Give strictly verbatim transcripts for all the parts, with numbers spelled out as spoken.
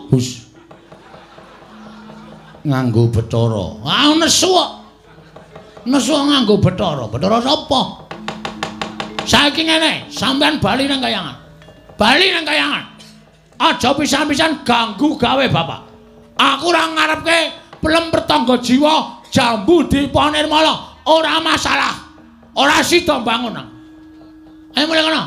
Hus. Nganggo Bathara. Ah nesu kok. Nesu nganggo Bathara. Bathara sapa? Saiki ngene, sampean bali nang kayangan. Bali nang kayangan. Aja pisan-pisan ganggu gawe bapak. Aku ora ngarepke pelem pertangga jiwa jambu diponirmala. Ora masalah. Ora sida bangun. Ayo mulai kono.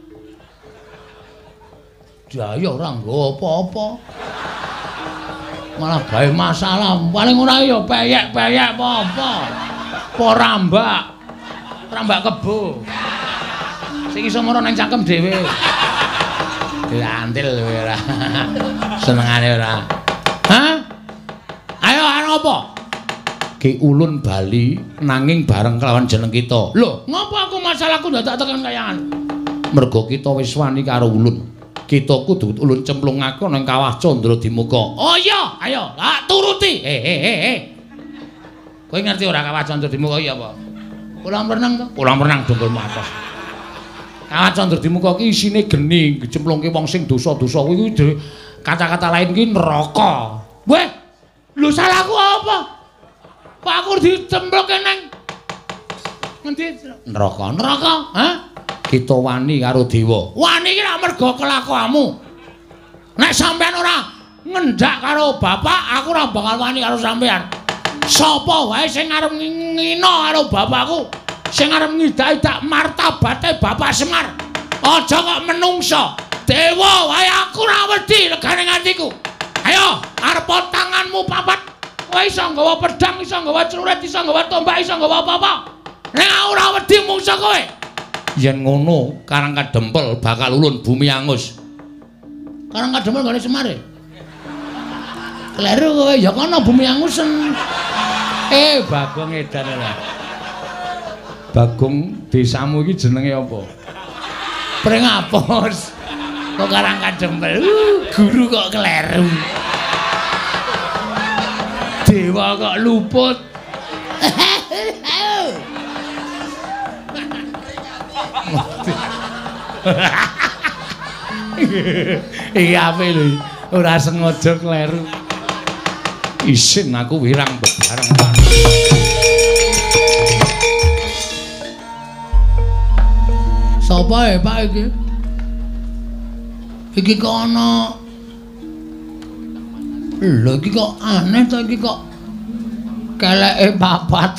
Jaya ora nggo apa-apa. Malah gawe masalah. Paling ora ya peyek-peyek apa-apa. Apa rambak. Rambak kebo. Sing iso mara nang cangkem dhewe. Diantil kowe ora. Senengane ora. Hah? Ayo anu apa? Ki Ulun bali nanging bareng kelawan jeneng kita. Lho, ngopo aku masalahku dadak tekan kayangan? Mergo kita wis wani karo Ulun. Kita kudu Ulun cemplungake nang kawah Candra Dimuka. Oh iya, ayo, lah turuti. Eh eh eh eh. Kowe ngerti ora kawah Candra Dimuka iya apa? Kolam renang to? Kolam renang dongkulmu atos. Kawah Candra Dimuka ki isine geni, cemplungke wong sing dosa-dosa kuwi kata-kata lain ki neraka. Weh, lho salahku apa? Kok aku dicemplungke nang ngendi? Neraka, neraka, ha? Kita wani karo dewa. Wani ki nek mergo kelakuanmu. Nek sampean ora ngendhak karo bapak, aku ora bakal wani karo sampean. Sapa wae sing arep ngina karo bapakku, sing arep ngidak-idak martabate Bapak Semar. Aja kok menungso. Dewa wae aku ora wedi legane atiku. Ayo, arep tanganmu papat. Kowe iso nggawa pedang, iso nggawa celurit, iso nggawa tombak, iso nggawa apa-apa. Nek ora wedi mungsa kowe. Yen ngono, Karang Kadempel bakal ulun bumi angus. Karang Kadempel gone Semar. Kleru kowe ya kono bumi angusen. Eh, Bagong edan lho. Bagong desamu iki jenenge apa? Pringapos. Kok Karang Kadempel. Uh, guru kok kleru. Dewa kok luput. Iya ape lho. Ora sengaja kleru. Isin aku wirang bebareng Pak. Sapa e Pak iki? Iki kok ana. Lho iki kok aneh to iki kok. Keleke papat.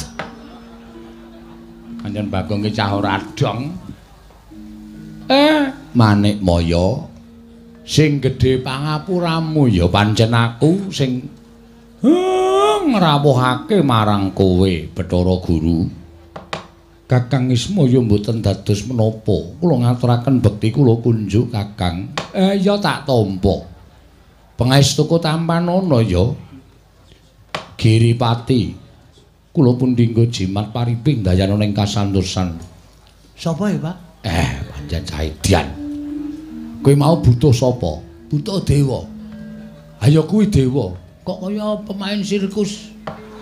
Pancen Bagong ki cah ora dong. Eh, Manik Maya sing gedhe pangapuramu ya pancen aku sing ngrawuhake marang kowe Bathara Guru. Kakang Ismaya mboten dados menapa. Kula ngaturaken bekti kula kunjuk Kakang. Eh ya tak tampa. Pangestuku tampanana ya. Giripati. Kula pun dinggo jimat pariping dayana ning kasantosan. Sapa ya, Pak? Eh, pancen Caidian. Kowe mau butuh sapa? Butuh dewa. Ayo kuwi dewa. Kok kaya pemain sirkus.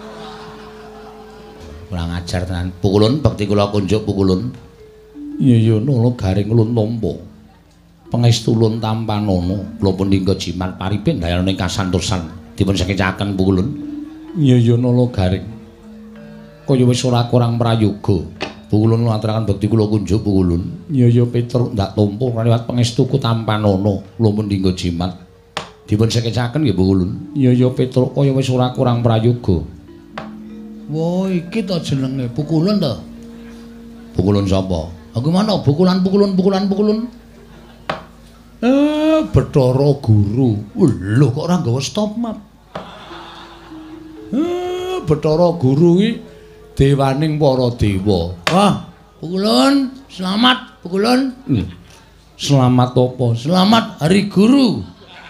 Kurang ajar tenan. Pukulun bekti kula kunjuk pukulun. Iya iya nolo garing ulun tampa. Pangestu ulun tampanana. Kula pun dinggo jimat pariping dayana ning kasantosan. Dipun sekecaken pukulun. Iya iya nolo garing. Kaya wis ora kurang prayoga. Pukulun ngaturaken bekti kula kunjuk pukulun. Iya iya Petruk ndak tampa liwat pangestuku tampanana. Kula pun dinggo jimat. Dipun sekecaken nggih pukulun. Iya iya Petruk kaya wis ora kurang prayoga. Wah, iki to jenenge pukulun to. Pukulun sapa? Aku mana pukulan pukulun pukulan pukulun. Eh, Bathara Guru. Lho kok ora nggawa stop map. Eh, Bathara Guru iki dewaning para dewa. Wah, pukulun, selamat pukulun. Hmm. Selamat apa? Selamat Hari Guru.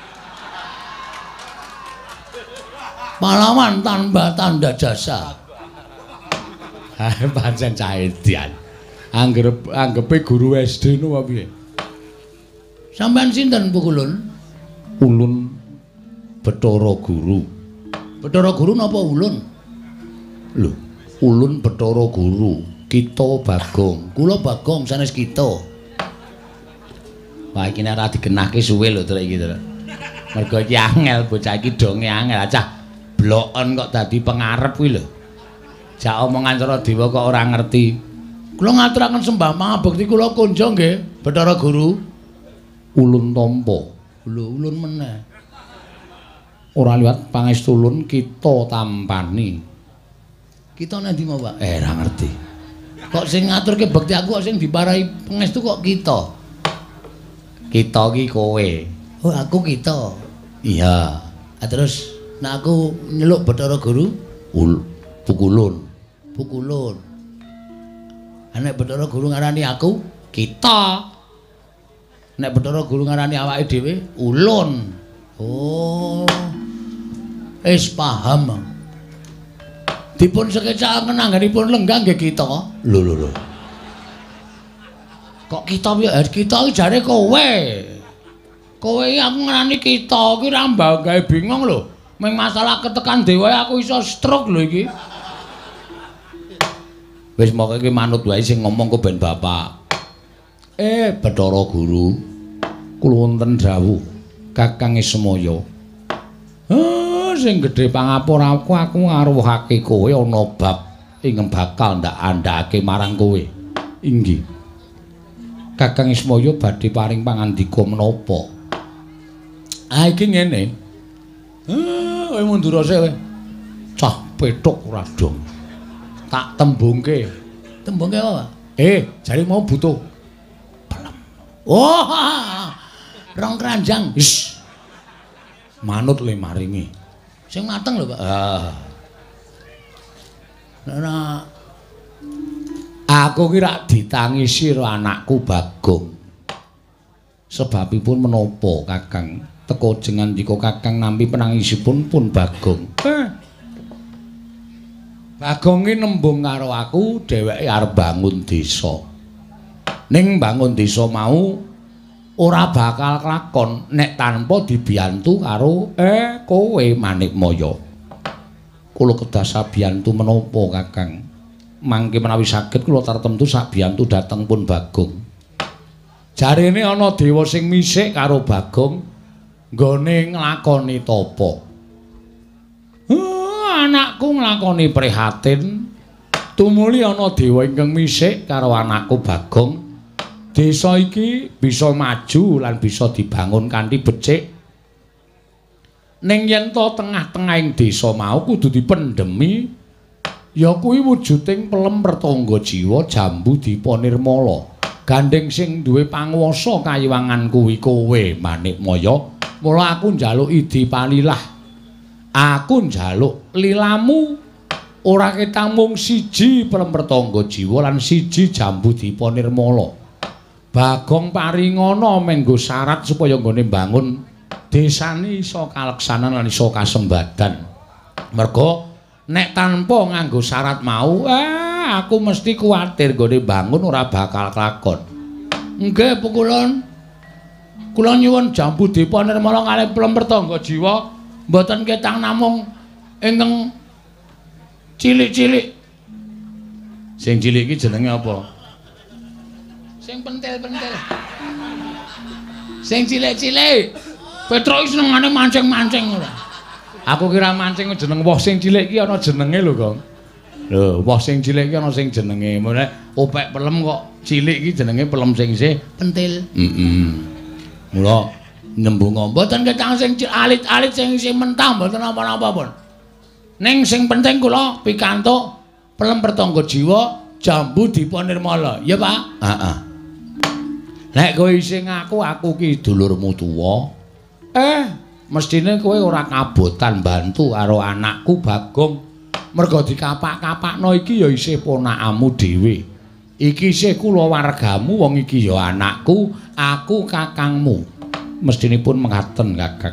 Pahlawan tanpa tanda jasa. Ha, pancen Caidian. Anggep anggepe guru S D no apa piye? Sampeyan sinten pukulun? Ulun Bathara Guru. Bathara Guru napa ulun? Lho, ulun Bathara Guru. Kita Bagong. Kula Bagong sanes kita. Wah iki nek ora digenahke suwe lho trek iki to. Mergo iki angel bocah iki donge angel acah bloken kok dadi pengarep kuwi lho. Jak omongan cara dewa kok ora ngerti. Kula ngaturaken sembah mangabekti kula kunjo nggih, Bathara Guru. Ulun tampa. Lho ulun meneh. Ora liwat pangestu ulun kita tampani. Kita nek ndi mau, Pak? Eh, ora ngerti. Kok sing ngaturke bekti aku kok sing diparahi pangestu kok kita. Kita ki kowe. Oh, aku kita. Iya. Ah, terus nek aku nyeluk Bathara Guru, ul pukulun. Pukulun. Nek Bathara Guru ngarani aku, kita. Nek Bathara Guru ngarani awake dhewe, ulun. Oh. Wis paham. Dipun sekecakaken anggenipun lenggah nggih kita. Lho lho lho. Kok kita piye? Kita iki jare kowe. Kowe iki aku ngarani kita iki ra mbanggae bingung lho. Ming masalah ketekan dewa aku iso stroke lho iki. Wis moko iki manut wae sing ngomong ku ben bapak. Eh, Bathara Guru. Kula wonten dawuh Kakang Ismaya. Ah, sing gedhe pangapura aku aku ngaruhake kowe ana bab ing bakal ndak andhake marang kowe. Inggih. Kakang Ismaya badhe paring pangandika menapa? Ah iki ngene. Ah, kowe mundur sik kowe. Cah petuk ora dong. Tak tembungke. Tembungke apa? Eh, jare mau butuh pelem. Oh, rong kranjang. Wis. Manut le maringi. Sing mateng lho, Pak. Ah. Nah, aku ki rak ditangisi karo anakku Bagong. Sebabipun menapa, Kakang? Teka jengan dika Kakang nampi penangisipun pun Bagong. Eh. Bagong ki nembung karo aku dheweke arep bangun desa. Ning bangun desa mau ora bakal kelakon nek tanpa dibiyantu karo eh kowe Manikmaya. Kula kedah sabiyantu menapa Kakang? Mangke menawi saged kula tartemtu sabiyantu dhateng pun Bagong. Jarene ana dewa sing misik karo Bagong nggone nglakoni tapa. Uh, anakku nglakoni prihatin tumuli ana dewa ingkang misik karo anakku Bagong. Desa iki bisa maju lan bisa dibangun kanthi becik. Ning yen to tengah-tengahing desa mau kudu dipendemi ya kuwi wujuding pelem pertangga jiwa Jambu Dipa Nirmala. Gandeng sing duwe panguwasa kayiwangan kuwi kowe Manikmaya. Mula aku njaluk idi palilah. Aku njaluk lilamu ora ketang mung siji pelem pertangga jiwa lan siji Jambu Dipa Nirmala. Bagong paringana menggo syarat supaya nggone bangun desane iso kaleksanan lan iso kasembadan. Merga nek tanpa nganggo syarat mau, eh aku mesti kuwatir nggone bangun ora bakal kelakon. Nggih, Pukulun. Kula nyuwun Jambu Dipa Nirmala kalih pelem pertangga jiwa mboten ketang namung ingkang cilik-cilik. Sing cilik iki jenenge apa? Sing pentil-pentil. Sing cilik-cilik. Petro iki senengane mancing-mancing ora. Aku kira mancing jeneng woh sing cilik iki ana jenenge lho, Kang. Lho, woh sing cilik iki ana sing jenenge. Mule opek pelem kok cilik iki jenenge pelem sing isih pentil. Heeh. Mula nembung mboten ketang sing alit-alit sing isih mentah mboten apa-apa pun. Ning sing penting kula pikantuk pelem pertangga jiwa Jambu Dipa Nirmala. Ya, Pak? Heeh. Nek kowe isih ngaku aku ki dulurmu tuwa, eh mestine kowe ora kabotan bantu karo anakku Bagong. Merga dikapak-kapakno iki ya isih ponakamu dhewe. Iki isih kulawargamu, wong iki ya anakku, aku kakangmu. Mestinipun mekaten, Kakang.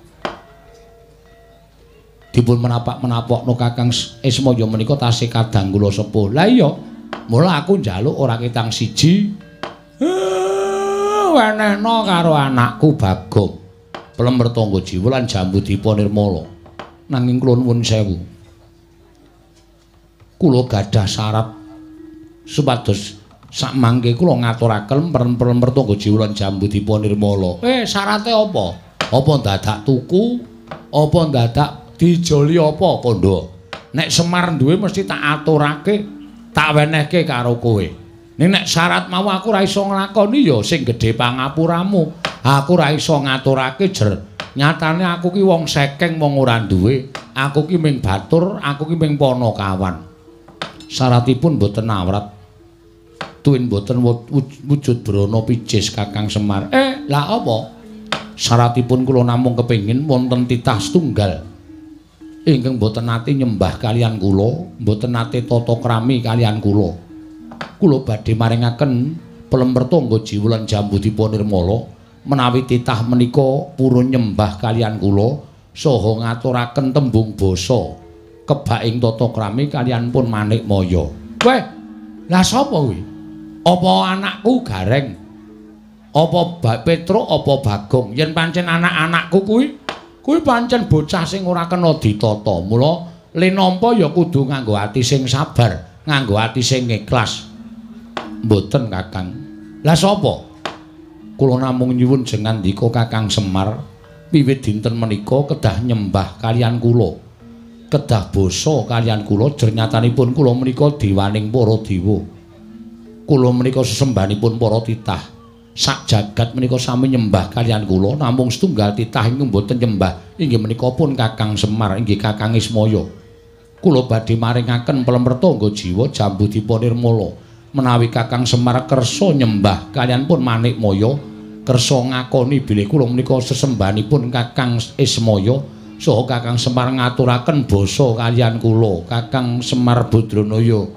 Dipun menapak-menapakno Kakang Ismaya menika tasih kadang kula sepuh. Lah iya, mula aku njaluk ora ketang siji. Wenehna karo anakku Bagong. Pelem pertangga jiwa lan Jambu Dipa Nirmala. Nanging kula nuwun sewu. Kula gadah syarat supados sakmangke kula ngaturaken pelem pertangga jiwa lan Jambu Dipa Nirmala. Eh, syarate apa? Apa dadak tuku? Apa dadak dijoli apa kondo? Nek Semar duwe mesti tak aturake, tak wenehke karo kowe. Ning nek syarat mau aku ra iso nglakoni ya sing gedhe pangapuramu. Aku ra iso ngaturake jer. Nyatane aku ki wong sekeng wong ora duwe. Aku ki ming batur, aku ki ming Panakawan. Syaratipun boten awrat. Tuwin boten wujud brana pijis Kakang Semar. Eh, lah apa? Syaratipun kula namung kepengin wonten titah setunggal ingkang boten nate nyembah kalian kula, boten nate tata krami kalian kula. Kula badhe maringaken pelempertangga jiwa lan Jambudipun Nirmala menawi titah menika purun nyembah kalian kula saha ngaturaken tembung basa kebaing tata krami kalian pun Manikmaya. Weh, lah sapa kuwi? Apa anakku Gareng? Apa Mbak Petro apa Bagong? Yen pancen anak-anakku kuwi, kuwi pancen bocah sing ora kena ditata. Mula le nampa ya kudu nganggo ati sing sabar, nganggo ati sing ikhlas. Mboten Kakang. Lah sapa? Kula namung nyuwun jengandika Kakang Semar, wiwit dinten menika kedah nyembah kalian kula. Kedah basa kalian kula jernyatanipun kula menika dewaning para dewa. Kula menika sesembahanipun para titah. Sak jagat menika sami nyembah kalian kula, namung setunggal titah ingkang boten nyembah inggih menika pun Kakang Semar, inggih Kakang Ismaya. Kula badhe maringaken pelempertangga jiwa Jambudipun Nirmala menawi Kakang Semar kersa nyembah kalian pun Manikmaya, kersa ngakoni bilih kula menika sesembahanipun Kakang Ismaya saha Kakang Semar ngaturaken basa kalian kula, Kakang Semar Badranaya.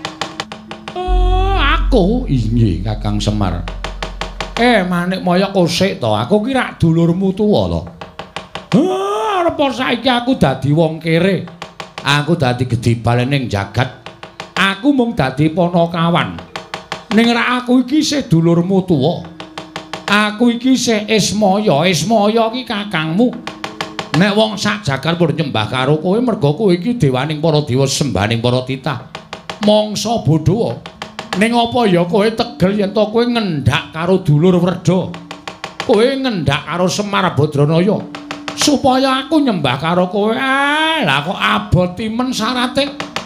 Uh, aku inggih Kakang Semar. Eh, Manikmaya kosik to, aku ki rak dulurmu tuwa to. Heh, arep saiki aku dadi wong kere. Aku dadi gedhe ning jagat. Aku mung dadi Panakawan. Ning rak aku iki isih dulurmu tuwa. Aku iki isih Ismaya, Ismaya ki kakangmu. Nek wong sak jagat pun nyembah karo kowe merga kowe iki dewaning para dewa sembahaning para titah. Mangsa bodho. Ning apa ya kowe tegel yen to kowe ngendhak karo dulur Werda. Kowe ngendhak karo Semar Badranaya supaya aku nyembah karo kowe. Ah, lah kok abot timen syarate.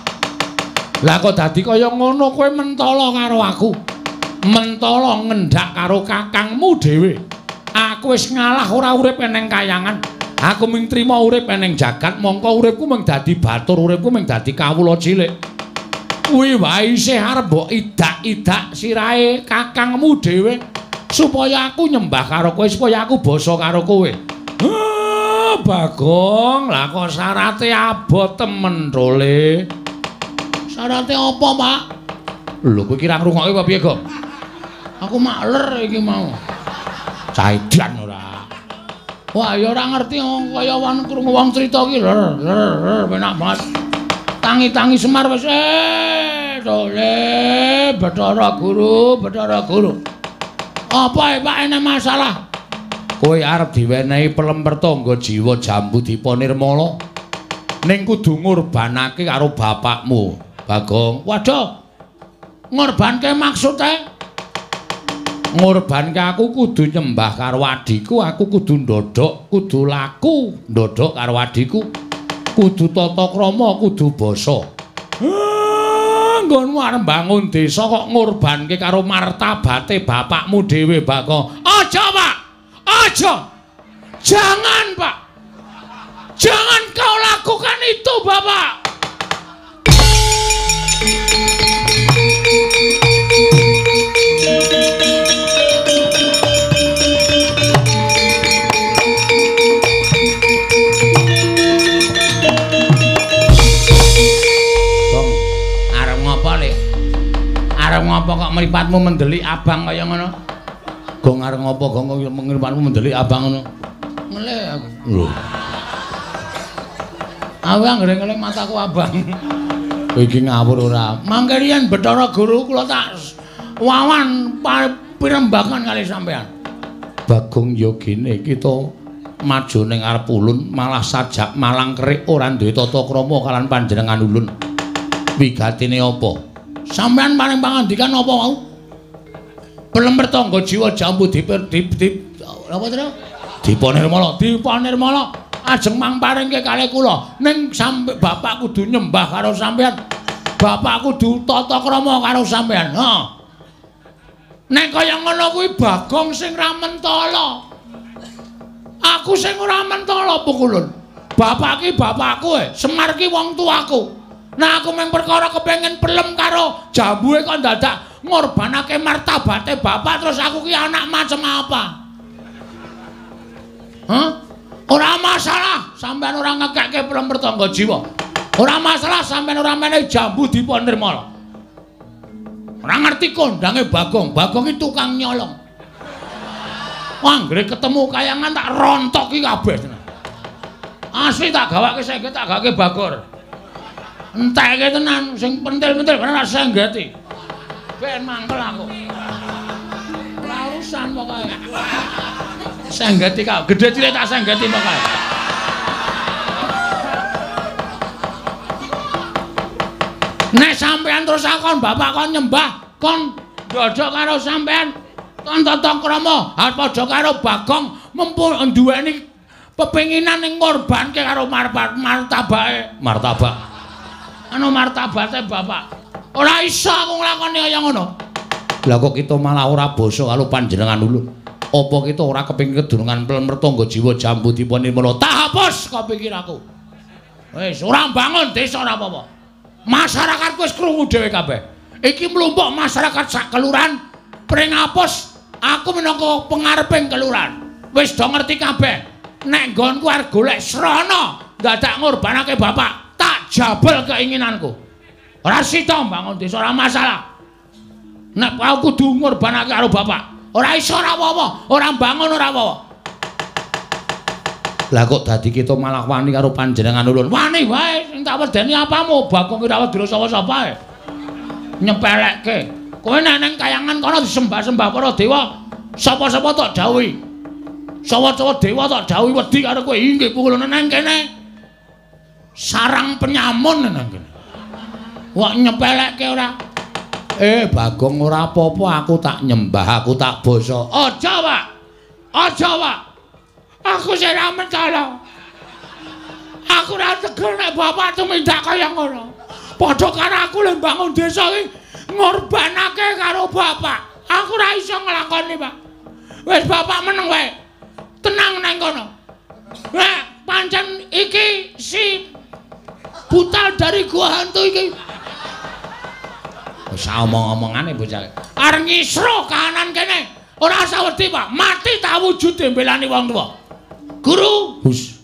Lah kok dadi kaya ngono kowe mentala karo aku. Mentala ngendhak karo kakangmu dhewe. Aku wis ngalah ora urip eneng kayangan. Aku mung trima urip eneng jagat, mongko uripku mung dadi batur, uripku mung dadi kawula cilik. Kuwi wae isih arep mbok idak-idak sirahe kakangmu dhewe supaya aku nyembah karo kowe, supaya aku basa karo kowe. Heh, Bagong, lah kok syarate abot temen role. Syarate apa, Pak? Lho, kowe kira ngrungokke apa piye, Gong? Aku makler iki mau. Caidan ora. Wah, ya ora ngerti kaya wan krungu wong crita iki lho, penak banget. Tangi-tangi Semar wis eh dole Bathara Guru, Bathara Guru. Apa Pak ana masalah? Kowe arep diwenehi pelempertangga jiwa Jambudipun Nirmala ning kudu ngorbanake karo bapakmu, Bagong. Waduh. Ngorbanke maksude? Ngorbanke aku kudu nyembah karo adiku, aku kudu ndodhok, kudu laku ndodhok karo adiku. Kudu tata krama, kudu basa. Nggonmu arep bangun desa kok ngorbanke karo martabate bapakmu dhewe, Bagong. Aja, Pak. Aja. Jangan, Pak. Jangan kau lakukan itu, Bapak. Arep ngopo kok mripatmu mendelik abang kaya ngono? Gong arep ngopo gong kok mripatmu mendelik abang ngono? Ngelih aku. Lho. Aku anggere-ngelih mataku abang. Iki ngawur ora. Mangke riyen Bathara Guru kula tak wawan pirembagan kali sampean. Bagong ya gene kita maju ning arep ulun malah sajak malang kerik ora duwe tata krama kalian panjenengan ulun. Wigatine apa? Sampeyan paling pangandikan apa mau? Pelempertangga jiwa Jambudipun apa to? Dipa Nirmala, Dipa Nirmala ajeng mangparingke kalih kula ning sampe bapak kudu nyembah karo sampean. Bapak kudu tata krama karo sampean. Ha. Nek kaya ngono kuwi Bagong sing ra mentala. Aku sing ora mentala pukulun. Bapak ki bapakku e, Semar ki wong tuaku. Nah aku mung perkara kepengin pelem karo jambuhe kok dadak ngorbanake martabate bapak terus aku ki anak macem apa? Hah? Ora masalah sampean ora ngekekke pelem pertangga jiwa. Ora masalah sampean ora menehi jambu Dipa Nirmala. Ora ngerti kondange Bagong. Bagong ki tukang nyolong. Anggere ketemu kayangan tak rontoki kabeh. Asli tak gawake sengget tak gawake Bagor. Entekke tenan sing pentil-pentil bener tak senggeti. Ben mangkel aku. Ora urusan pokoke. Senggeti kok gedhe cilik tak senggeti pokoke. Nek sampean terus akon bapak kon nyembah kon dodok karo sampean kon tata krama padha karo Bagong mumpung duweni pepenginan ning ngorbanke karo martabake martabak anu martabate bapak ora iso aku nglakoni kaya ngono. Lah kok kita malah ora basa karo panjenengan ulun apa kita ora kepengin kedurungan mertangga jiwa jambu Dipa Nirmala tak hapus kepikir aku wis ora bangun desa ora apa-apa. Masyarakat wis krungu dhewe kabeh iki mlumpuk masyarakat sak kelurahan pring ngapus aku minangka pengareping kelurahan wis do ngerti kabeh. Nek nggonku arep golek srana dadak ngorbanake bapak tak jabel keinginanku ora sida bangun desa ora masalah. Nek aku kudu ngorbanake karo bapak ora iso ora apa-apa ora bangun ora apa-apa. Lah kok dadi kita malah wani karo panjenengan ulun wani wae sing tak wedeni apamu Bagong ki ora wedi sapa-sapa e nyepelekke kowe nek nang kayangan kono disembah-sembah para dewa sapa-sapa tok dawuhi sawa-sawa dewa tak dawuhi wedi karo kowe inggih pukulun nang kene sarang penyamun nang kene wak nyepelekke ora eh Bagong ora apa-apa aku tak nyembah aku tak basa aja Pak aja Pak aku sing ra mentala aku ora tegel nek bapak tumindak kaya ngono padha karo aku lek bangun desa iki ngorbanake karo bapak aku ora iso nglakoni Pak wis bapak meneng wae tenang nang kono. Nah, pancen iki si butal dari gua hantu iki. Wis omong-omongane bocah. Arep ngisro kahanan kene. Ora usah wedi, Pak. Mati tak wujude mbelani wong tuwa. Guru, Hus.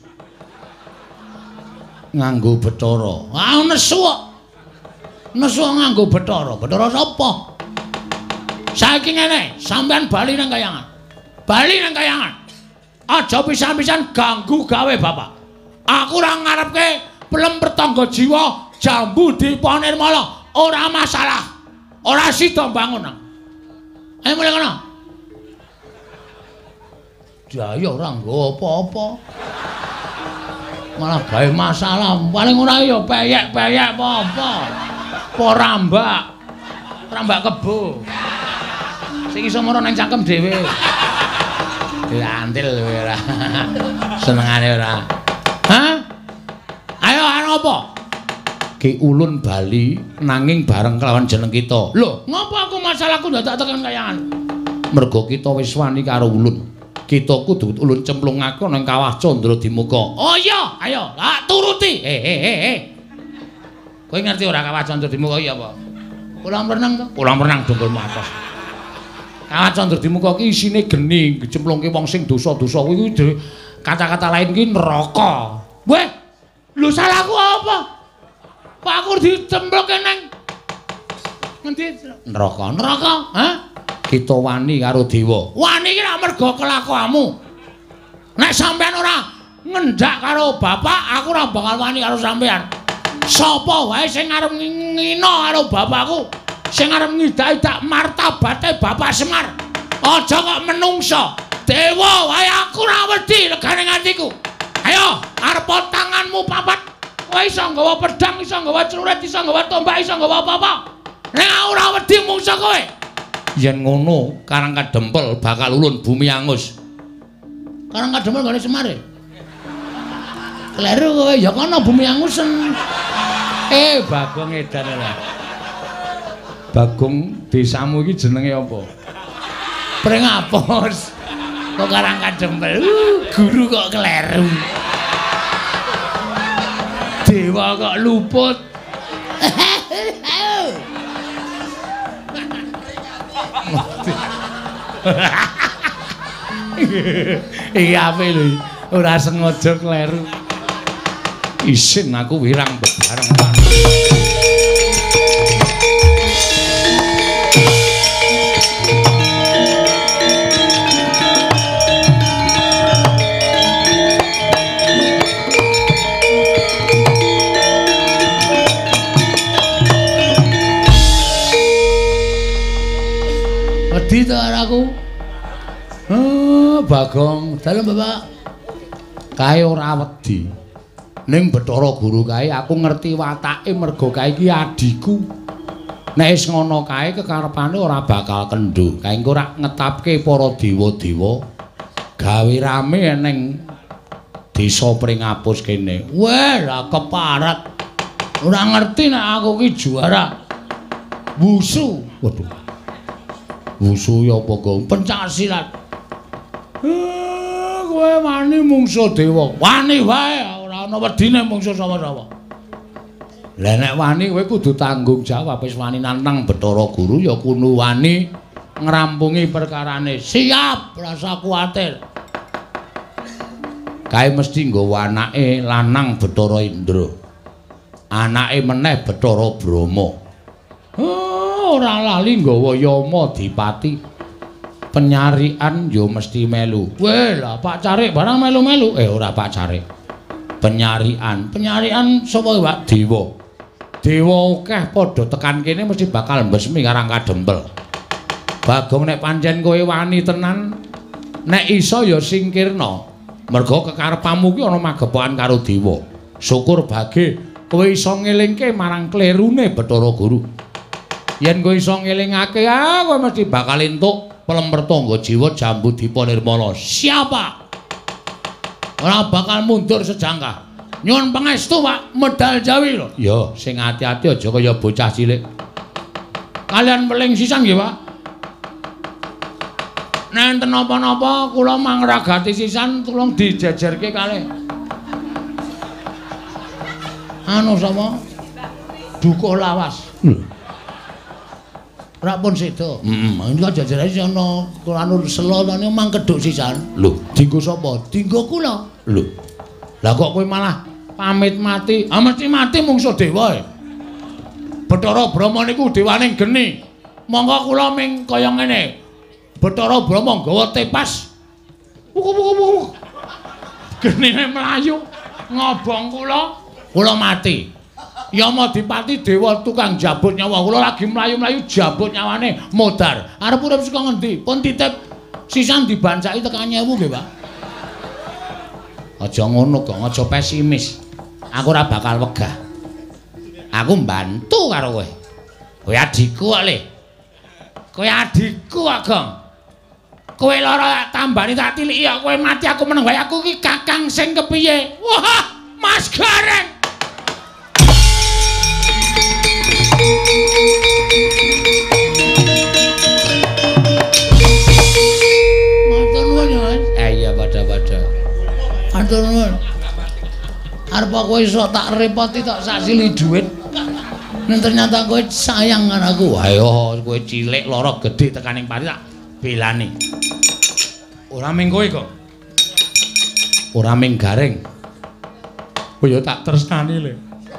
Nganggo Bathara. Ah nesu kok. Nesu nganggo Bathara. Bathara sapa? Saiki ngene, sampean bali nang kayangan. Bali nang kayangan. Aja pisan-pisan ganggu gawe bapak. Aku ora ngarepke pelem pertangga jiwa jambu Dipa Nirmala. Ora masalah. Ora sida bangun. Ayo mulai kono. Jaya ora nggo apa-apa. Malah gawe masalah. Paling ora ya peyek-peyek apa-apa. Apa rambak. Rambak kebo. Sing iso mara nang cangkem dhewe. Lantil ora. Senengane ora. Hah? Ayo arep apa? Ki ulun bali nanging bareng kelawan jeneng kita. Lho, ngopo aku masalahku dadak tekan kayangan? Mergo kita wis wani karo ulun. Kita kudu ulun cemplungake nang kawah Candra Dimuka. Oh iya, ayo, tak turuti. Eh eh eh eh. Kowe ngerti ora kawah Candra Dimuka iki apa? Kolam renang to? Kolam renang dongkol matos. Kawah Candra Dimuka ki isine geni, dicemplungke wong sing dosa-dosa kuwi kata-kata lain ki neraka. Weh, lho salahku apa? Pak aku dicemplungke nang ngendi? Neraka. Neraka? Hah? Kita wani karo dewa. Wani ki nek mergo kelakuanmu. Nek sampean ora ngendhak karo bapak, aku ora bakal wani karo sampean. Sapa wae sing arep ngina karo bapakku? Sing arep ngidak-idak martabate Bapak Semar. Aja kok menungso. Dewa wae aku ora wedi legane atiku. Ayo, arep tanganmu papat. Kowe iso nggawa pedang, iso nggawa celurit, iso nggawa tombak, iso nggawa apa-apa. Nek ora wedi mungsa kowe. Yen ngono, Karang Kadempel bakal ulun bumi angus. Karang Kadempel gone Semare. Kleru kowe ya kono bumi angusen. Eh Bagong edan ora. Bagong desamu iki jenenge apa? Prengapos. Kok Karang Kadempel. Uh, guru kok kleru. Dewa kok luput. Iya ape lho, ora sengaja kleru. Isin aku wirang bebareng. Wedi to aku. Oh, Bagong, dalem Bapak. Kae ora wedi. Ning Bathara Guru kae aku ngerti watake mergo kae iki adiku. Nek wis ngono kae kekarepane ora bakal kendho. Kae engko ora ngetapke para dewa-dewa gawe rame ning desa Pringapus kene. Wah, lah keparat. Ora ngerti nek aku ki juara wusu. Waduh. Wusu ya apa kok pencak silat. Eh, kowe wani mungsuh dewa. Wani wae, ora ana wedine mungsuh sapa-sapa. Lah nek wani kowe kudu tanggung jawab wis wani nantang Bathara Guru ya kudu wani ngrampungi perkarane. Siap, rasa kuwatir. Kae mesti nggawa anake lanang Bathara Indra. Anake meneh Bathara Brama. Oh, ora lali nggawa Yama Dipati. Penyarian yo mesti melu. Weh lah Pak Carik barang melu-melu. Eh ora Pak Carik. Penyarian, penyarian sapa Pak Dewa. Dewa akeh padha tekan kene mesti bakal mbesmi Karang Kadempel. Bagong nek pancen kowe wani tenan, nek iso ya singkirna. Mergo kekarepmu ki ana magepokan karo dewa. Syukur bage kowe iso ngelingke marang klerune Bathara Guru. Yen kowe iso ngelingake, ah kowe mesti bakal entuk Pelempertangga Jiwa Jambu Dipa Nirmala. Siapa? Ora bakal mundur sejangkah. Nyuwun pangestu Pak, medal Jawi lho. Ya, sing ati-ati aja kaya bocah cilik. Kalian meling sisan nggih, Pak. Nek enten napa-napa kula mangragati sisan tulung dijejerke kalih. Anu sapa? Dukuh Lawas. Hmm. Ora pun sedo. Heeh, mm -mm. Iki jajarane ana anu selo tane mang keduk sisan. Lho, dienggo sapa? Dienggo kula. Lho. Lah kok kowe malah pamit mati? Ah mesti mati mungsuh dewa e. Bathara Brama niku dewaning geni. Monggo kula ming kaya ngene. Bathara Brama nggawa tepas. Wuku-wuku. Genine mlayu ngobong kula, kula mati. Yama Dipati dewa tukang jabut nyawa kula lagi mlayu-mlayu jabut nyawane modar. Arep urip saka ngendi? Pun titip sisan dibancaki tekan nyewu nggih, Pak. Aja ngono kok, aja pesimis. Aku ora bakal wegah. Aku mbantu karo kowe. Kowe adikku kok, Le. Kowe adikku kok, Gong. Kowe lara tambani tak tiliki ya kowe mati aku meneng wae. Aku iki kakang sing kepiye? Wah, Mas Gareng. Matur nuwun ya, Mas. Eh iya pada-pada. Matur nuwun. Arep kowe iso tak repoti tak sak sili dhuwit. Nek ternyata kowe sayang karo aku. Ayo kowe cilik lara gedhe tekaning pati tak belani. Ora ming kowe kok. Ora ming Gareng. Oh ya tak tresnani le.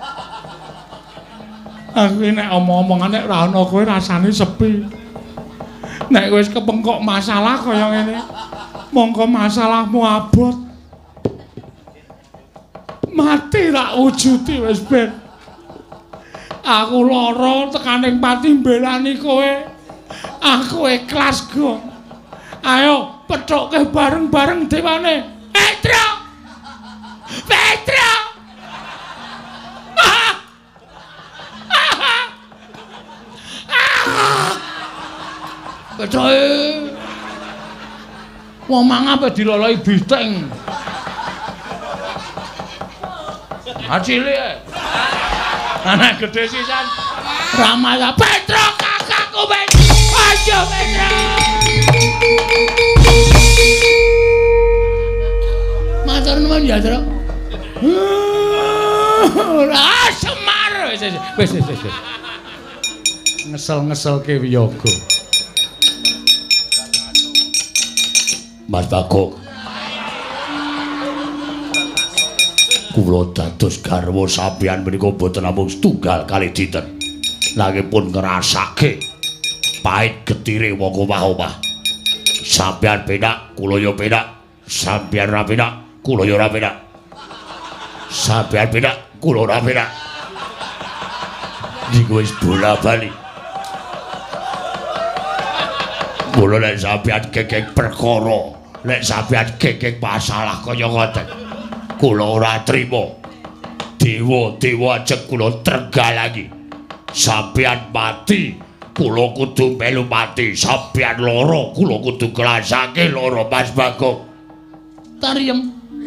Aku nek omong-omongan nek ora ana kowe rasane sepi. Nek wis kepengkok masalah kaya ngene, mongko masalahmu abot. Mati tak wujuti wis ben. Aku lara tekaning pati mbelani kowe. Aku ikhlas, Gong. Ayo pethokke bareng-bareng dewane. Petra! Petra! Petra. Wong mangape diloloi biteng. Cilik. Anak gede sisan. Ramaya Petro kakakku Petro. Ayo Petro. Matur nuwun ya, Tru. Ah, Semar. Wis wis wis wis. Ngesel-ngeselke wiyaga. Mas Bagong. Kula dados garwa sampeyan menika boten namung setunggal kali dinten. Nanging pun ngrasake pahit getire wong omah-omah. Sampeyan penak, kula ya penak. Sampeyan ora penak, kula ya ora penak. Sampeyan penak, kula ora penak. Niku wis bola-bali. Mula nek sampeyan kekek perkara, nek sampeyan kekek masalah kaya ngoten. Kula ora trima. Dewa-dewa ajeng kula tergalangi. Sampeyan mati, kula kudu melu mati. Sampeyan lara, kula kudu nglasake lara Mas Bagong. Tariem.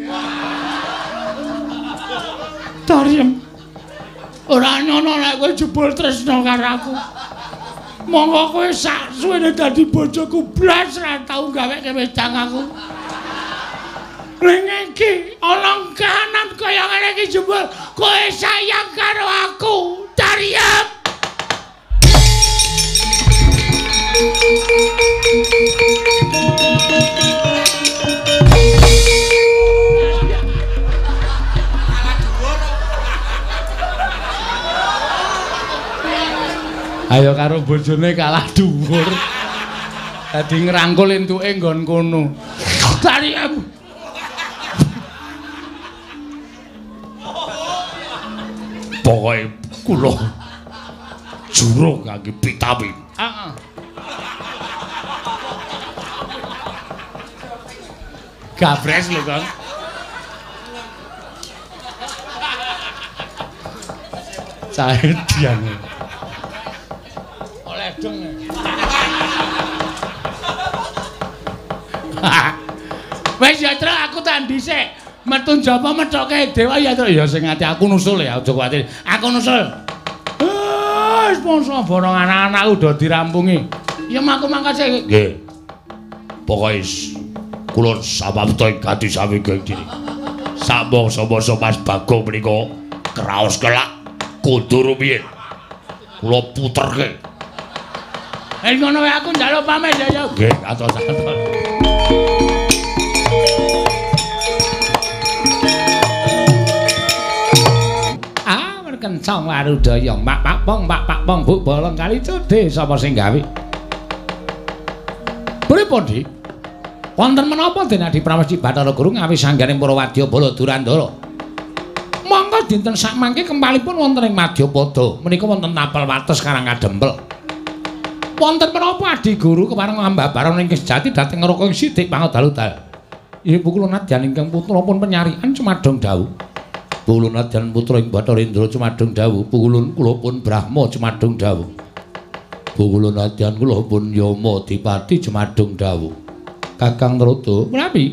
Tariem. Ora nyono nek kowe jebul tresna karo aku. Monggo kowe sak suwene dadi bojoku blas ra tau gaweke wedang aku. Ning iki ana kahanan kaya ngene iki jebul kowe sayang karo aku. Tariem. Ayo karo bojone kalah dhuwur. Dadi ngrangkul entuke nggon kono. Tariem. Pokoke kula juru kangge vitamin. Heeh. Gabres lho, Kang. Cahe dian. Oleh deng. Wis ya, Tru, aku tak dhisik. Metu njaba methoke dewa ya, Tru. Ya sing ati aku nusul ya, aja kuwatir. Aku nusul. Wis mongso borong anak-anak udah dirampungi. Ya mangko mangkase. Nggih. Pokoke kula samapta ganti sami geng diri. Sambung-sambung Mas Bagong menika kraos kelak kudu rumiyin. Kula puterke. Eh ngono wae aku njaluk pamit ya, ya. Nggih, atos-atos. Kencang warudaya mak pak pong mak pak pong bu bolong kali cedhe sapa sing gawe pripun Dik wonten menapa Den Adi Prawesi Bathara Guru ngawi sanggane para wadya bala Durandara monggo dinten sak mangke kempalipun wonten ing Madyapada menika wonten tapel wates Karang Kadempel wonten menapa Adi Guru kepareng ambabaran ing sejati dhateng ngroko sithik pangodalu-dal ibu kula nadyan ingkang putra pun penyarian cumadong dawuh Pulun nadyan putra ing Bathara Indra cumadung dawuh, pulun kula pun Brahma cumadung dawuh. Pulun nadyan kula pun Yama Dipati cumadung dawuh. Kakang Narada, menawi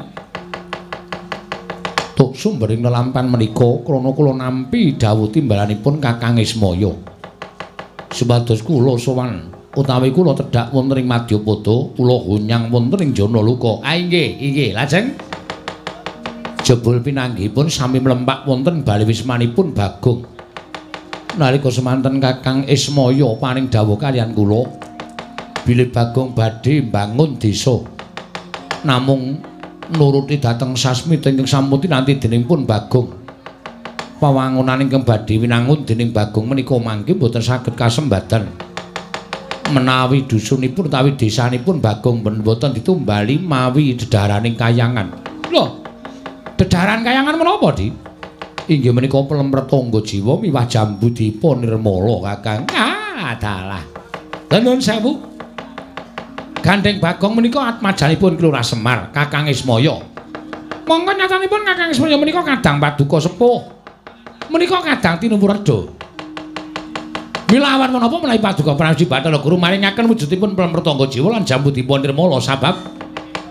tuk sumbering lelampan menika krana kula nampi dawuh timbalanipun Kakang Ismaya. Supados kula sowan utawi kula tedhak wonten ing Madyapada, kula hunyang wonten ing Janaluka. Ah inggih, inggih, lajeng jebul pinanggihipun sami mlempak wonten bali wismanipun Bagong. Nalika semanten Kakang Ismaya paring dawuh kaliyan kula bilih Bagong badhe mbangun desa. Namung nuruti dhateng sasmita ingkang sampun tinanti dening pun Bagong. Pawangunan ingkang badhe winangun dening Bagong menika mangke boten saged kasembadan. Menawi dusunipun utawi desanipun Bagong boten ditumbali mawi dedaharaning kayangan. Lho, dedhaharan kayangan menapa, Dik? Inggih menika Pelemretangga Jiwa miwah Jambudipa Nirmala, Kakang. Ah, dalah. Nuwun sewu. Gandeng Bagong menika atmajanipun Kelurahan Semar, Kakang Ismaya. Monggo nyatanipun Kakang Ismaya menika kadang paduka sepuh. Menika kadang tinumpu reda. Wilawan menapa menawi paduka Prawesi Bathara Guru maringaken wujudipun Pelemretangga Jiwa lan Jambudipa Nirmala sabab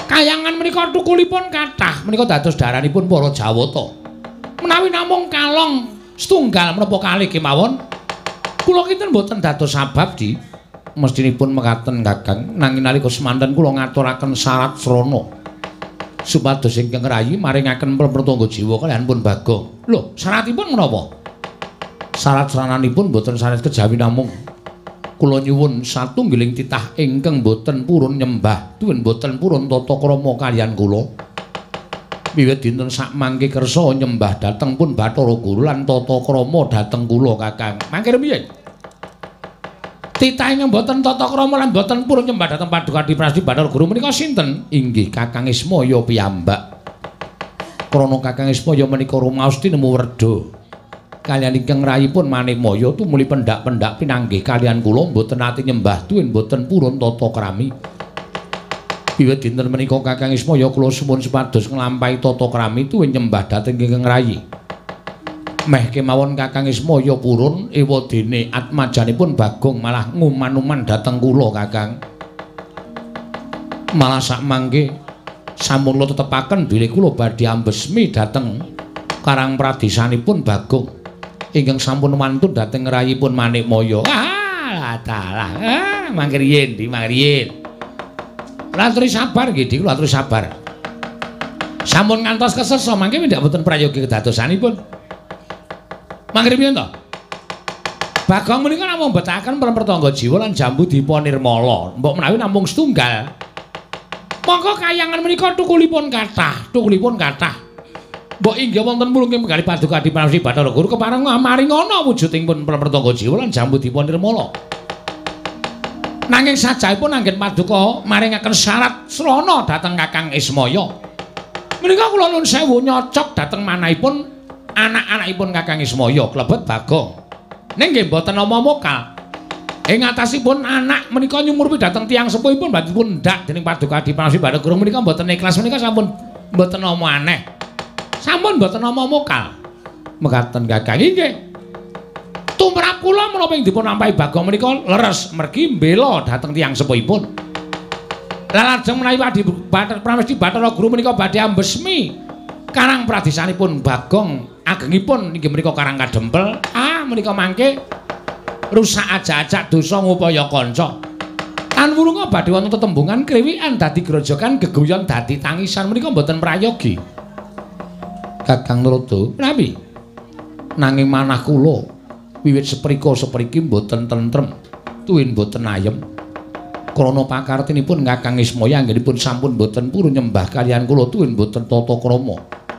Kayangan menika thukulipun kathah menika dados daranipun para Jawata. Menawi namung kalong setunggal menapa kalih kemawon kula kinten boten dados sabab di mestinipun mekaten Kakang nanging nalika semanten kula ngaturaken syarat srana supados ingkang rayi maringaken pratangga jiwa kaliyan pun Bagong. Lho, syaratipun menapa? Syarat srananipun boten sanes kejawi namung kula nyuwun satunggiling titah ingkang boten purun nyembah tuwin boten purun tata krama kaliyan kula. Wiwit dinten sak mangke kersa nyembah dhateng pun Bathara Guru lan tata krama dhateng kula Kakang. Mangke piye? Titah ingkang boten tata krama lan boten purun nyembah dhateng Paduka Diprasti Bathara Guru menika sinten? Inggih Kakang Ismaya piyambak. Krana Kakang Ismaya menika rumaos tinemu werda kaliyan ingkang rayipun Manikmaya tumuli pendak-pendak pinanggih kaliyan kula boten nate nyembah tuwin boten purun tata krami. Wiwit dinten menika Kakang Ismaya kula suwun supados nglampahi tata krami tuwin nyembah dhateng ingkang rayi. Meh kemawon Kakang Ismaya purun ewadene atmajanipun Bagong malah nguman-uman dhateng kula Kakang. Malah sak mangke sampun kula tetepaken bilih kula badhe ambesmi dhateng karang pradesanipun Bagong ingkang sampun mantun dhateng rayipun Manikmaya. Ah, dalah. Ah, mangke riyen, Di, mangke riyen. Kula aturi sabar nggih, Di, kula aturi sabar. Sampun ngantos kesesa mangke ndak boten prayogi kedadosanipun. Mangke piye to? Bagong menika namung betahaken pratangga jiwa lan jambu dipa nirmala. Mbok menawi namung setunggal. Monggo kayangan menika thukulipun kathah, thukulipun kathah. Mbok inggih wonten mulungking penggalih Paduka Diprasti Bathara Guru kepareng maringana wujudipun pratangga jiwa lan jambu dipa nirmala. Nanging sajaipun anggen Paduka maringaken syarat srana dhateng Kakang Ismaya. Menika kula nuwun sewu nyocok dhateng manahipun anak-anakipun Kakang Ismaya klebet Bagong. Ning nggih mboten nama mokal. Ing atasipun anak menika nyumurupi dhateng tiyang sepuhipun badhe pun ndak dening Paduka Diprasti Bathara Guru menika mboten ikhlas menika sampun mboten nama aneh. Sampun mboten nama mokal. Mekaten Kakang inggih. Tumrap kula menapa ing dipun lampahi Bagong menika leres mergi mbela dhateng tiyang sepuhipun. Lah lajeng menawi Padi Pramesti Bathara Guru menika badhe ambesmi karang pradesanipun Bagong agengipun inggih menika Karang Kadempel. Ah menika mangke rusak aja-ajak dosa ngupaya kanca. Lan wulunga badhe wonten tetembungan kriwikan dadi grojogan geguyon dadi tangisan menika mboten prayogi. Kakang Narada, nami nanging manah kula wiwit seprika sepriki mboten tentrem, tuwin mboten ayem. Krana pakartinipun Kakang Ismaya anggenipun sampun mboten purun nyembah kaliyan kula tuwin mboten tata krama.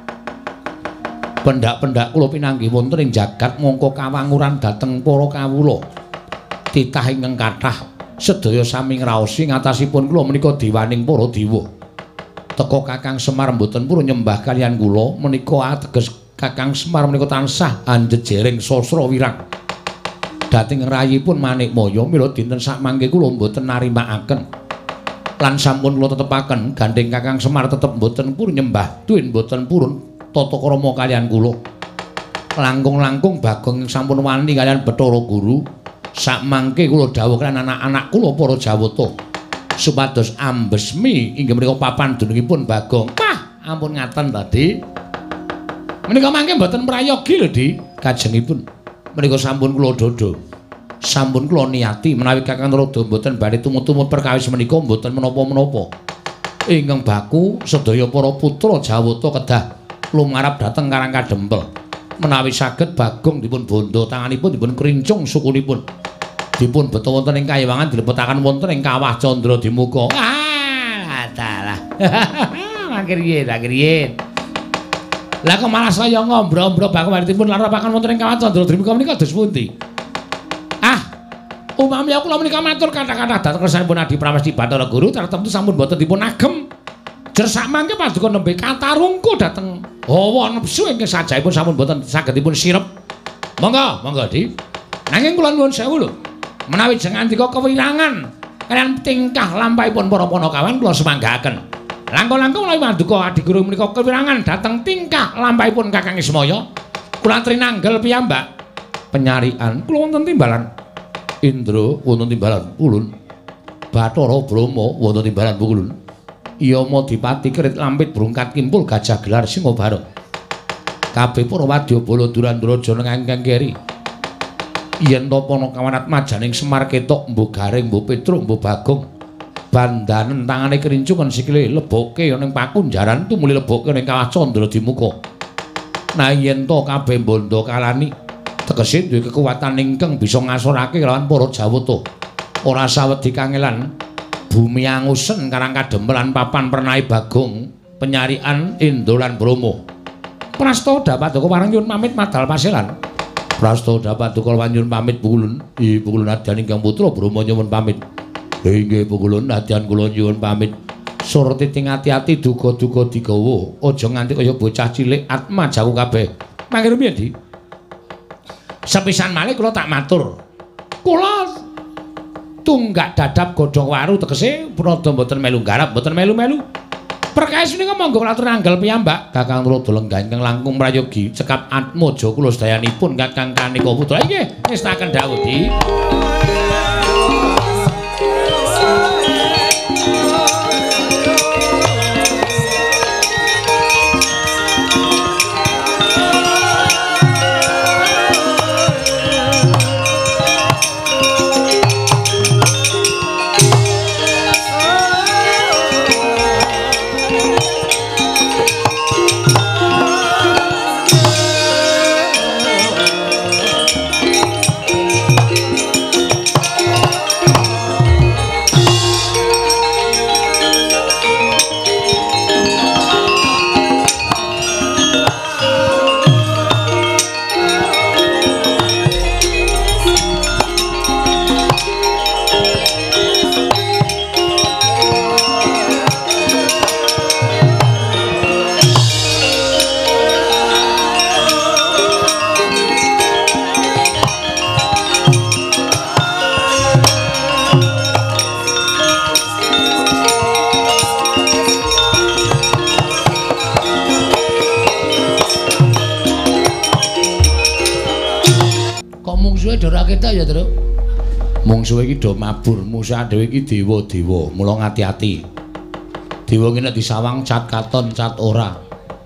Pendak-pendak kula pinanggih wonten ing jagat mongko kawanguran dhateng para kawula. Titah ingkang kathah sedaya sami ngraosi ngatasipun kula menika dewaning para dewa. Teka Kakang Semar mboten purun nyembah kaliyan kula menika ateges Kakang Semar menika tansah anjejering sastra wirang. Dhateng rayipun Manikmaya mila dinten sak mangke kula mboten narimakaken. Lan sampun kula tetepaken gandeng Kakang Semar tetep mboten purun nyembah tuwin mboten purun tata krama kaliyan kula. Langkung-langkung Bagong sampun wani kaliyan Bathara Guru. Sak mangke kula dawuh kaliyan anak-anak kula para Jawata supados ambesmi inggih menika papan dunungipun Bagong. Wah, ampun ngaten to, Di. Menika mangke mboten prayogi lho, Di. Kajengipun menika sampun kula dodo. Sampun kula niati menawi Kakang Narada mboten badhe tumut-tumut perkawis menika mboten menapa-menapa. Ingkang baku sedaya para putra Jawata kedah lumarap dhateng Karang Kadempel. Menawi saged Bagong dipun bondo tanganipun dipun krincung sukunipun. Dipun beto wonten ing kayiwangan dilebetaken wonten ing kawah Candra Dimuka. Ah, dalah. Mangke riyen, mangke riyen. Lah kok malah saya ngombro-ombro Bagong dipun larapaken wonten ing kawah Candra Dimuka menika dos pundi? Ah, umami kula menika matur kata-kata dhateng kersanipun Adi Pramesti Bathara Guru tartemtu sampun boten dipun agem. Jer sak mangke paduka nembe katarungku dhateng hawa nepsu ingkang sajaipun sampun boten saged dipun sirep. Monggo, monggo, Di. Nanging kula nuwun sewu lho. Menawi jenengan dika kewirangan kaliyan tingkah lampahipun para Panakawan kula semanggaken. Langkung-langkung menawi paduka Adi Guru menika kewirangan dhateng tingkah lampahipun Kakang Ismaya, kula trinanggel piyambak. Penyarian kula wonten timbalan Indra wonten timbalan Ulun. Bathara Brahma wonten timbalan Pukulun. Iya Madipati kerit lampit brungkat kimpul gajah gelar singa bareng. Kabeh para wadya bala Duranduraja ingkang keri. Yen ta pana kawanat majaning Semar ketok mbuh garing mbuh Petruk mbuh Bagong. Bandanen tangane kerincungan sikile leboke ning pakunjaran tumuli leboke ning kawah Candra Dimuka. Nah yen to kabeh bondo kalani tegese duwe kekuatan ingkang bisa ngasorake lawan para Jawata. Ora sawedi kangelan bumi angusen karang kademelan papan pernai Bagong penyarian Indra lan Brama. Prasta Dapaduka pareng nyuwun pamit madal paselan. Prasta Dapaduka nyuwun pamit pukulun. I pukulun adyan ingkang putra Brama nyuwun pamit. Inggih pukulun adyan kula nyuwun pamit. Surti ting ati-ati duga-duga digawa. Aja nganti kaya bocah cilik atma jaku kabeh. Mangke rumiyin, Di? Sepisan malih kula tak matur. Kula tunggak dadap godhong waru tegese prada mboten melu garap, mboten melu-melu. Perkawis menika monggo kula atur anggal piyambak. Kakang Rada Lenggah ingkang langkung prayogi cekap atmaja kula sedayanipun Kakang Kanika Putra. Inggih, ngestaken dawuh, Di. Ya, Tru. Mungsuhe iki do mabur, musuh dhewe iki dewa-dewa, mula ngati-ati. Dewa ki nek disawang cat katon, cat ora.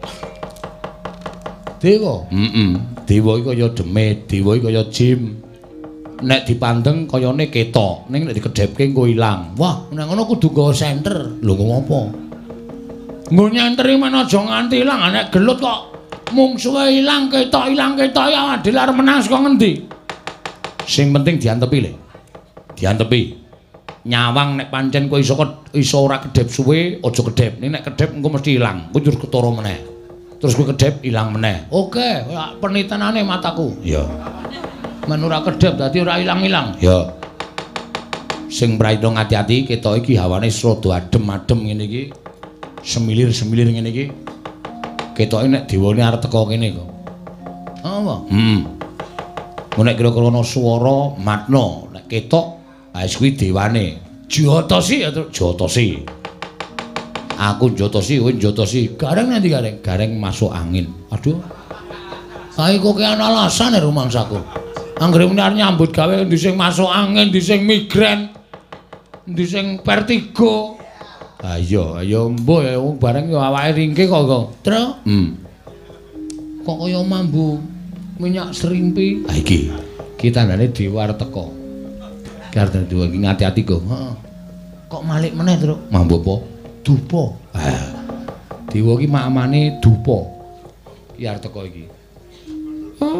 Dewa? Heeh. Dewa iki kaya demit, dewa iki kaya jim. Nek dipandeng kayane ketok, ning nek dikedhepke engko ilang. Wah, nek ngono kudu nggawa senter. Lho ngopo? Nggo nyenteri men aja nganti ilang, nek gelut kok mungsuhe ilang, ketok ilang, ketok ya adil arep menang saka ngendi? Sing penting diantepi le. Diantepi. Nyawang nek pancen kowe iso iso ora kedhep suwe, aja kedhep. Nek kedhep engko mesti ilang. Kowe terus ketara meneh. Terus kowe kedhep ilang meneh. Oke, penitenane mataku. Iya. Men ora kedhep dadi ora ilang-ilang. Ya. Sing praito ngati-ati ketok iki hawane rada adem-adem ngene iki. Semilir-semilir ngene iki. Ketoke nek dewane arep teko kene kok. Apa? Hmm. Nek kira-kira ana swara matna, nek ketok ha kuwi dewane. Jotosi ya, Jotosi. Aku Jotosi, kowe Jotosi. Gareng nanti gareng, gareng masuk angin. Aduh. Kae kok ana alasan e rumangsaku. Anggere menar nyambut gawe endi sing masuk angin, endi sing migren, endi sing vertigo. Ha iya, ya mbuh ya bareng ya awake ringke kok kok. Tru. Hmm. Kok kaya mambu minyak serimpi. Ha iki. Ki tandane dewa arep teko. Ki arep dewa iki ngati-ati kok. Heeh. Kok malik meneh, Tru? Mambu apa? Dupa. Ha. Dewa iki makmane dupa. Ki arep teko iki. Hah?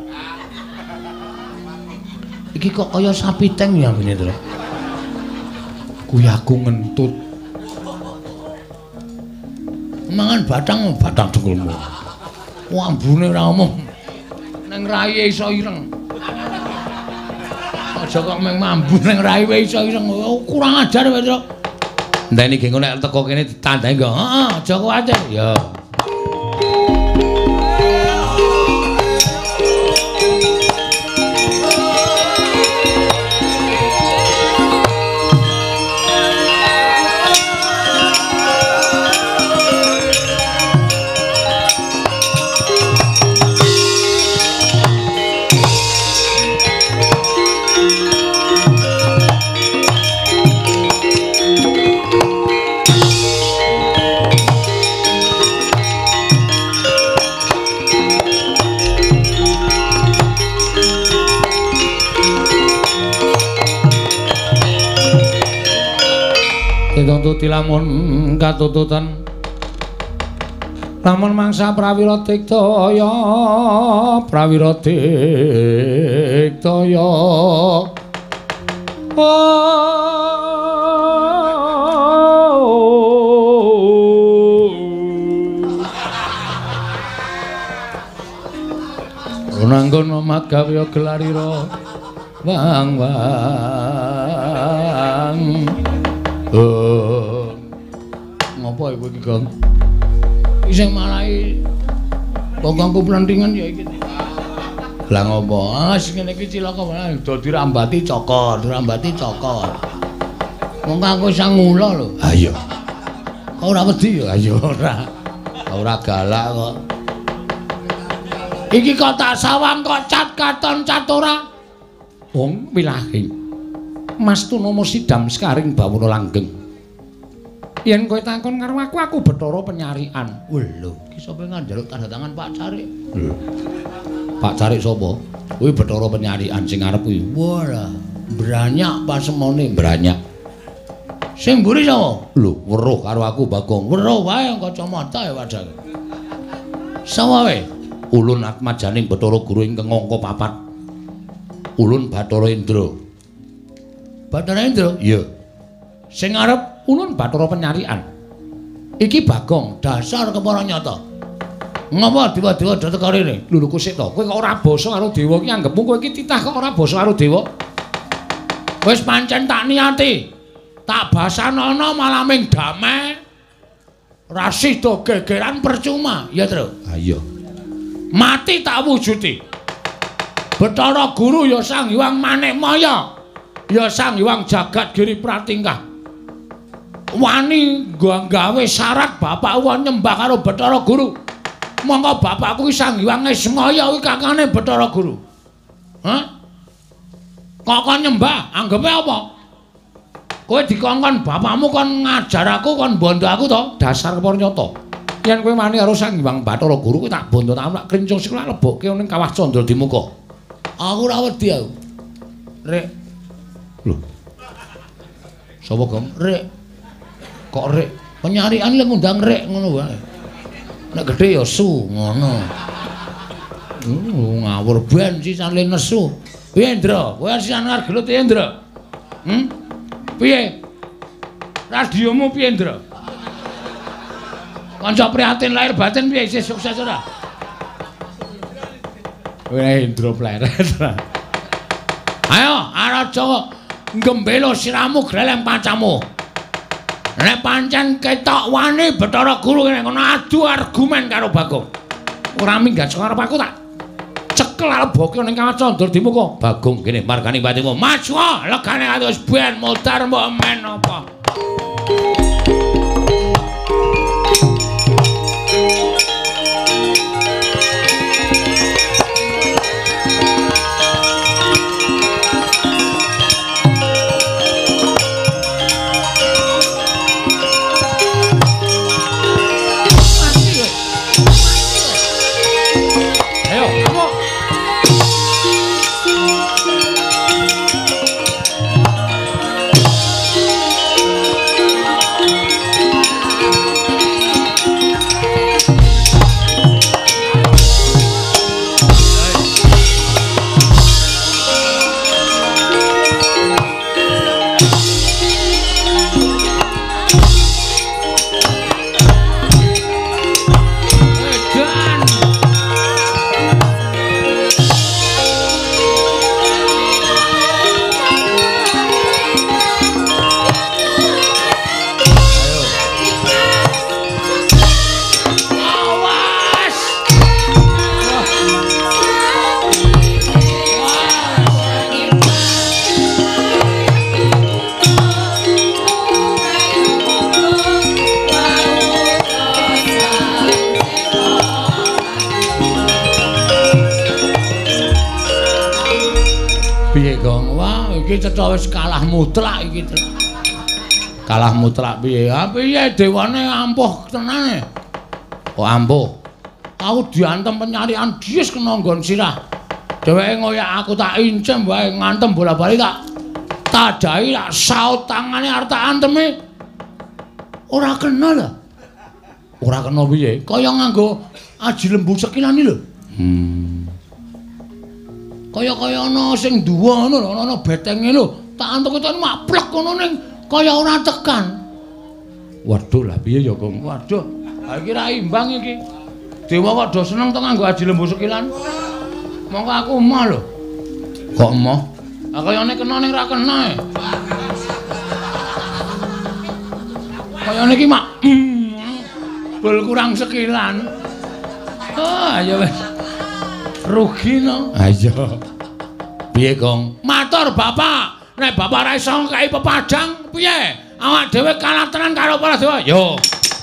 Iki kok kaya sapi teng ya ngene, Tru. Kuwi aku ngentut. Mangan batang, batang dengkulmu. Wambune ora omong. Nang raye iso ireng. Aja kok meng mambu nang raye iso ireng. Kurang ajar kowe, Tru. Ndene iki nek teko kene ditandai kok. Heeh, aja kuwatir. Ya. nututi lamun katututan lamun mangsa prawira tiktaya prawira tiktaya nanggon magawe gelarira wang wang oh ngopo iku iki Gong sing marahi kokongku plantingan ya iki lah ngopo ah sing ngene iki cilaka wae do dirambati cokor dirambati cokor wong aku sang mula lho ha iya ora wedi ya ayo ora ora galak kok iki kok tak sawang kok cat katon cat ora wong wilahi Mas Tunomo Sidam Sekaring Bawono Langgeng yen kowe takon karo aku aku Bathara Penyarian lho iki sapa njaluk tanda tangan Pak Carik lho Pak Carik sapa kuwi Bathara Penyarian sing arep kuwi wah branyak pasemone branyak sing mburi sapa lho weruh karo aku Bagong weruh wae kacamata ya padha sapa wae Ulun Atmajaning Bathara Guru ingkang angka papat. Ulun Bathara Indra. Bathara Indra? Iya. Sing arep Ulun Bathara Penyarian. Iki Bagong, dasar kepara nyata. Ngapa dewa-dewa do teko rene? Lho lho sik to. Kowe kok ora basa karo dewa iki anggepmu kowe iki titah kok ora basa karo dewa. Wis pancen tak niati. Tak basanana malah ming damai. Rasih do gegeran percuma. Ya, Tru? Ha iya. Mati tak wujuti Bathara Guru ya Sang Hyang Manikmaya ya Sang Hyang Jagat Giri Pratingkah wani gawe syarat bapakku nyembah karo Bathara Guru monggo bapakku ki Sang Hyang Ismaya kuwi kakane Bathara Guru hah kok kon nyembah anggepe apa kowe dikongkon bapakmu kon ngajar aku kon bondo aku to dasar kepara nyata yen kowe mani karo Sang Hyang Bathara Guru kowe tak bondo tak tak krincung sik lak lebokke ning Kawah Candra Dimuka. Aku ora wedi aku. Rek. Lho. Sapa Gong? Rek. Kok Rek? Penyarian lek ngundang Rek ngono wae. Nek gedhe ya Su ngono. Uh, ngawur ben sisane nesu. Piye Ndra? Kowe sisan arep gelut ya Ndra? Hm? Piye? Radiomu piye Ndra? Kanca prihatin lahir batin piye isih sukses ora? Weh Indra pleret. Ayo Araja gembelo siramu greleng pancamu. Nek pancen ketok wani Bathara Guru kene kono adu argumen karo Bagong. Ora minggat saka arep aku tak cekel lebokke ning Kawah Candra Dimuka. Bagong kene margani patimu. Maju legane ati wis ben mutar mbok men apa. Iki cetha wis kalah mutlak iki. Kalah mutlak piye? Ha piye dewane ampuh tenane. Kok ampuh? Aku diantem penyarian dies kena nggon sirah. Dheweke ngoyak aku tak incem wae ngantem bola-bali tak tadahi tak saut tangane arep tak antemi. ora kena lho. Ora kena piye? Kaya nganggo aji lembu sekilan iki lho. Hmm. Kaya-kaya ana sing duwa ngono lho, ana betenge lho. Tak antuk ketone maplek ngono ning kaya ora tekan. Waduh lah piye ya, Gong? Waduh. Ha iki ra imbang iki. Dewa kok do seneng to nganggo aji lembu sekilan. Monggo aku emoh lho. Kok emoh? Ah kayane kena ning ra kena. E. Kayane iki mak bol kurang sekilan. Ah ya wis. Rugi no. Ha iya. Piye, Gong? Matur Bapak. Nek Bapak ra iso kai pepadang, piye? Awak dhewe kalah tenan karo para dewa. Yo.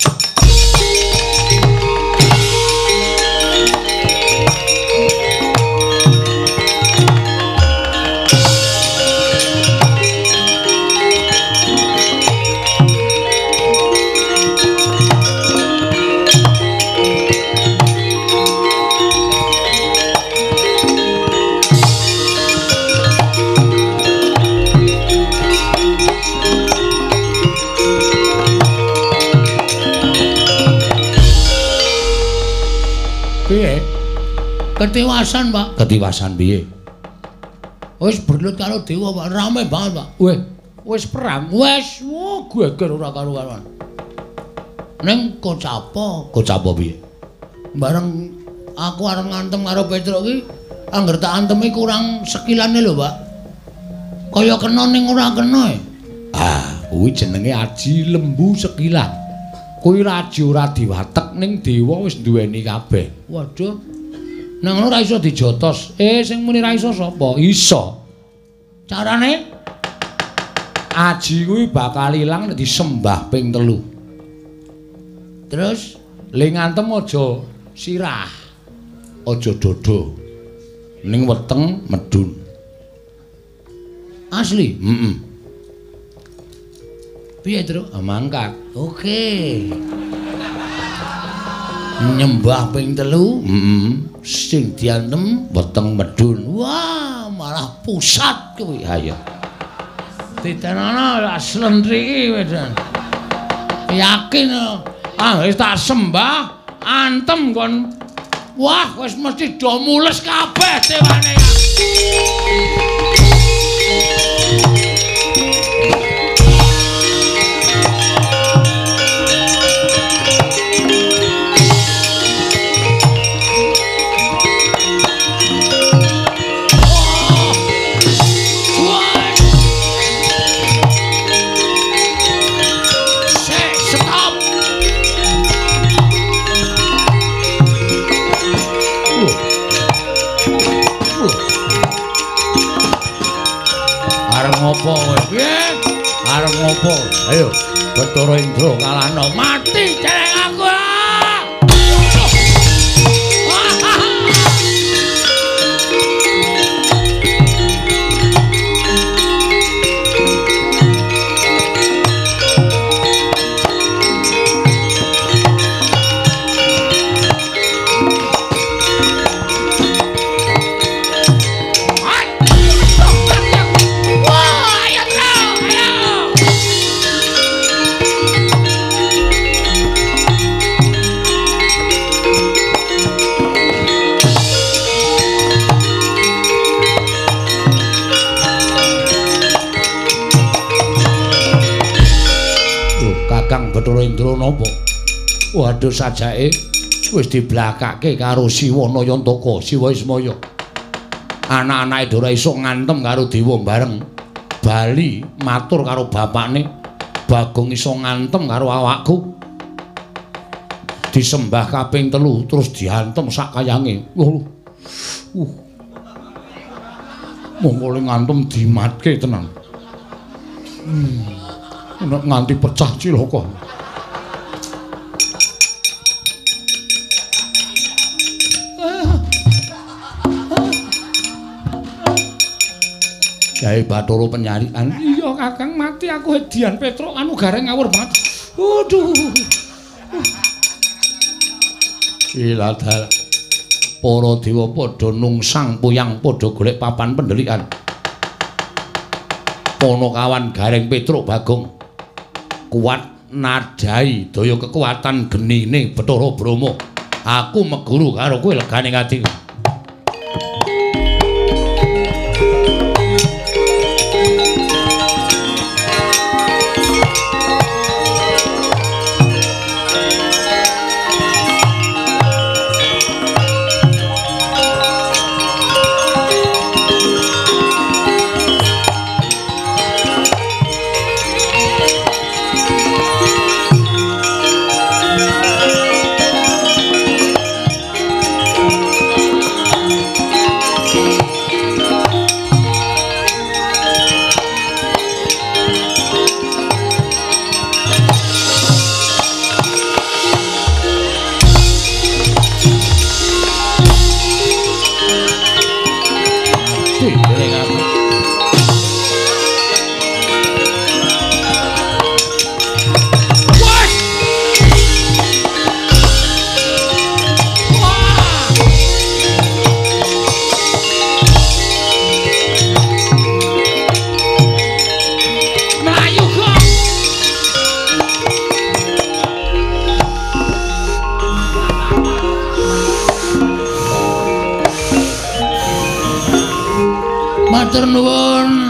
Ketiwasan, Pak. Ketiwasan piye? Wis berlut karo dewa, Pak. Rame banget, Pak. Weh, wis perang. Wis, wo geger ora karo-karuan. Ning Kocapa, Kocapa piye? Bareng aku arep ngantem karo Petruk iki, angger tak antemi kurang sekilane lho, Pak. Kaya kena ning ora kena. Ah, kuwi jenenge aji lembu sekilan. Kuwi aji ora diwatek ning dewa wis duweni kabeh. Waduh. Nang ngono ra iso dijotos. Eh sing muni ra iso sapa? Iso. Carane aji kuwi bakal ilang nek disembah ping telu. Terus le ngantem aja sirah. Aja dodo. Ning weteng medun. Asli? Heeh. Piye, Truk? Mangkat. Oke. Nyembah ping telu, heeh. Sing diantem weteng medun. Wah, malah pusat kuwi. Ha ya. Ditenono lak slendri wedan. Yakin ah wis tak sembah, antem kon. Wah, wis mesti do mules kabeh dewane. Ngopo kowe? Piye? Arep ngopo? Ayo, Bathara Indra kalahno. Mati celeng aku. Bathara Indra napa? Waduh sajake wis diblakake karo Siwa Nayantaka, Siwa Ismaya. Anak-anake ora iso ngantem karo dewa bareng. Bali matur karo bapakne, Bagong iso ngantem karo awakku. Disembah kaping telu terus diantem sak kayange. Uh. Uh. Monggo ngantem dimatke tenan. Hmm. Nek nganti pecah cilaka. Kyai Bathara penyarian. Iya Kakang, mati aku Edian Petruk anu gareng ngawur banget. Waduh. Ila dal. Para dewa padha nungsang puyang padha golek papan pendhelikan. Ponokawan Gareng Petruk Bagong kuat nadai daya kekuatan genine Bathara Brama. Aku meguru karo kowe legane atiku. Matur nuwun.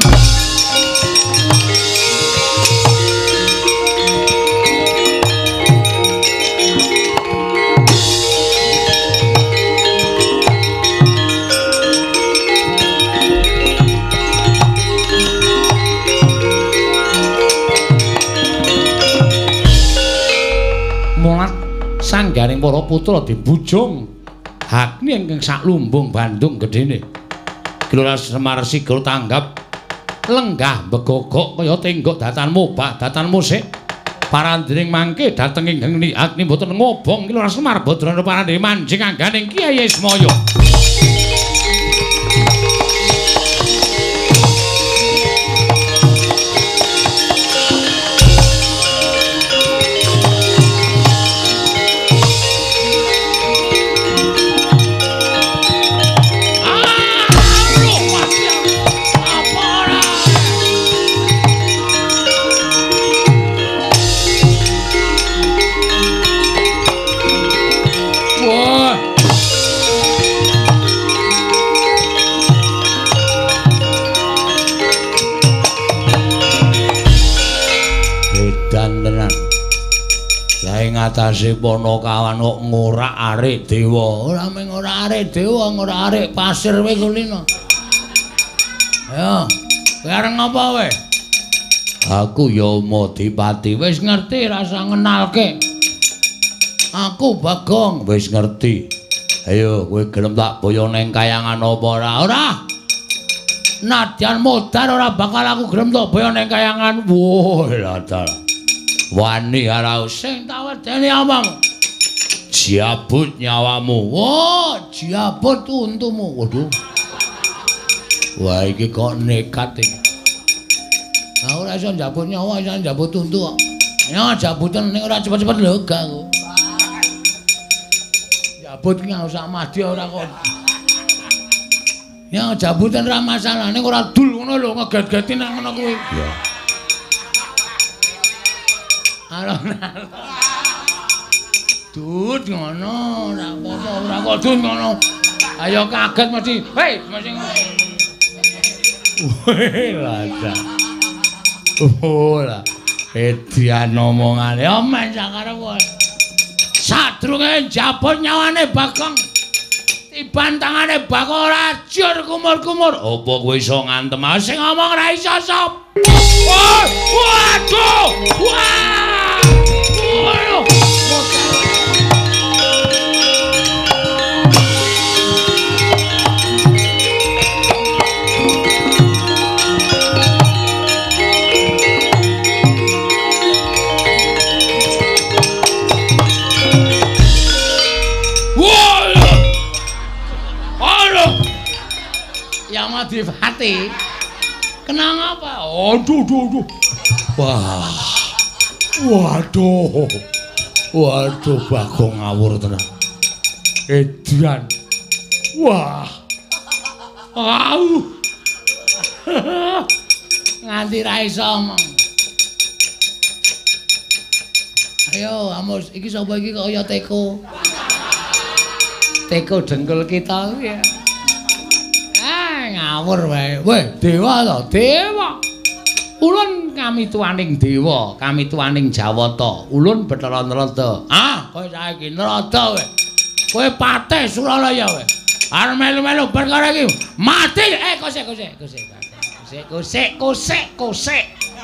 Mulat sanggaring para putra dibujung Agni ingkang sak lumbung Bandung gedene. Gelora Semar Sigel tanggap lenggah begogok kaya tenggok datan mobah datan musik parandring mangke dhateng ing Agni boten ngobong Gelora Semar Badrana parandhe manjing angganing Kyai Ismaya. Ngatasi Panakawan kok ngorak-arik dewa. Ora mung ngorak-arik dewa, ngorak-arik pasir kowe kulino. Ayo, kowe areng apa kowe? Aku ya Madipati, wis ngerti rasa ngenalke. Aku Bagong, wis ngerti. Ayo kowe gelem tak boyo ning kayangan apa ora? Ora. Nadyan modar ora bakal aku gelem tak boyo ning kayangan. Wah, ladal. Wani arau sing tak wedeni omong. Jabut nyawamu. Wah, jabut untumu. Waduh. Wah, iki kok nekat iki. Nah, ora iso jabut nyawa, iso jabut untu kok. Ya, jabutan ning ora cepet-cepet lega kok. Jabut ki usah mati ora kok. Ya, jabutan ora masalah, ning ora dul ngono lho, ngeget-geti nang ngono kuwi. Iya. Alon-alon. Dut ngono, ora apa-apa, ora kok dut ngono. Ayo kaget mesti. Hei, mesti. Weh, lada. Oh lah. Edian omongane omen sakare kowe. Sadurunge jabut nyawane Bagong. Tiban tangane Bagong ora jur kumur-kumur. Apa kowe iso ngantem sing ngomong ora iso sop. Waduh! Wah! Yang Madipati kenang apa? Aduh, aduh, aduh. Wah. Waduh. Waduh, Bagong ngawur tenan. Edian. Wah. Au. Nganti ra iso omong. Ayo, Amus, iki sapa iki kok kaya teko. Teko dengkul kita ya. Ah, ngawur wae. Weh, dewa to, dewa. Ulun kami tuaning dewa, kami tuaning Jawata. Ulun Bathara Narada. Ah, kowe saiki Narada kowe. Kowe patih Suralaya kowe. Arep melu-melu perkara iki mati. Eh, kosek kosek kosek. Kosek kosek kosek kosek.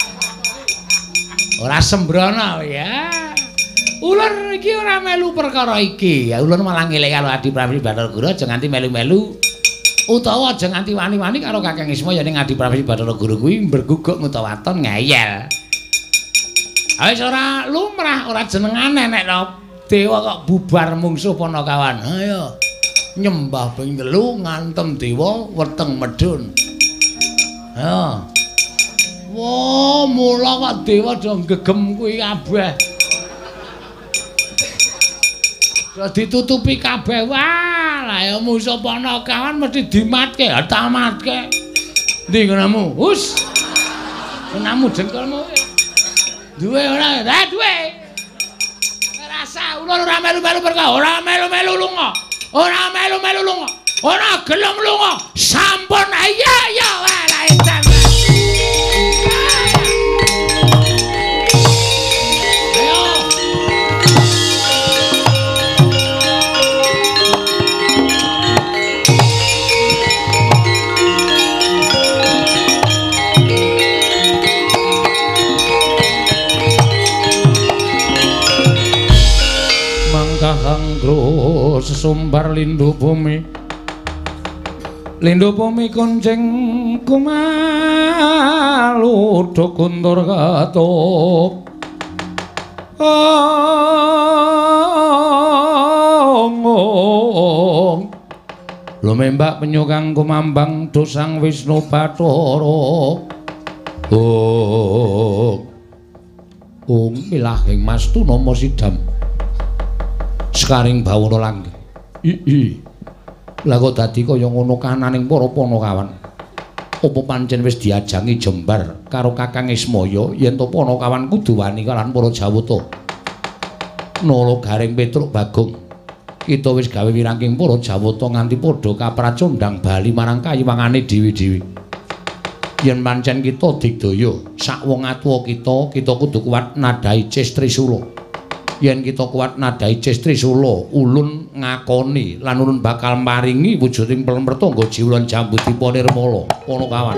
Ora sembrono ya. Ulun iki ora melu perkara iki. Ya ulun malah ngelek karo Adi Prabu Bathara Guru aja nganti melu-melu. Utawa aja nganti wani-wani karo Kakang Isma ya ning Adi Prabu Bathara Guru kuwi berguguk mutawaton ngeyel. Wis ora lumrah, ora jenengane nek dewa kok bubar mungsuh Panakawan. Ayo nyembah ping telu ngantem dewa weteng medun. Ayo. Wah, mula kok dewa do gegem kuwi kabeh. Ditutupi kabeh. Wah, lah ya musuh Panakawan mesti dimatke, tamatke. Ndi nggonmu? Hus. Menamu jengkolmu. Duwe ora? Lah duwe. Rasa ulun ora melu-melu perkara, ora melu-melu lunga. Ora melu-melu lunga. Ora gelem lunga. Sampun iya ya wae lah edan. Kahangro sesumbar lindu bumi lindu bumi kuncing kumalu dokuntur katop ong lumembak penyukang kumambang dosang Wisnu Bathara ong ong milahing mas tu nomo sidam sekaring bawana langgeng. Ii. Lah kok dadi kaya ngono kananing para Panakawan. Apa pancen wis diajangi jembar karo Kakang Ismaya yen to Panakawan kudu wani kalan para Jawata. Nala Garing Petruk Bagong. Kita wis gawe wirangking para Jawata nganti padha kapracondhang bali marang kayiwangane dewi-dewi. Yen pancen kita digdaya sak wong atuwa kita, kita kudu kuat nadai Cis Trisula. Yen kita kuat nadai Cis Trisula, ulun ngakoni lan ulun bakal maringi wujuding pertangga jiwlan Jambudipun Nirmala Panakawan.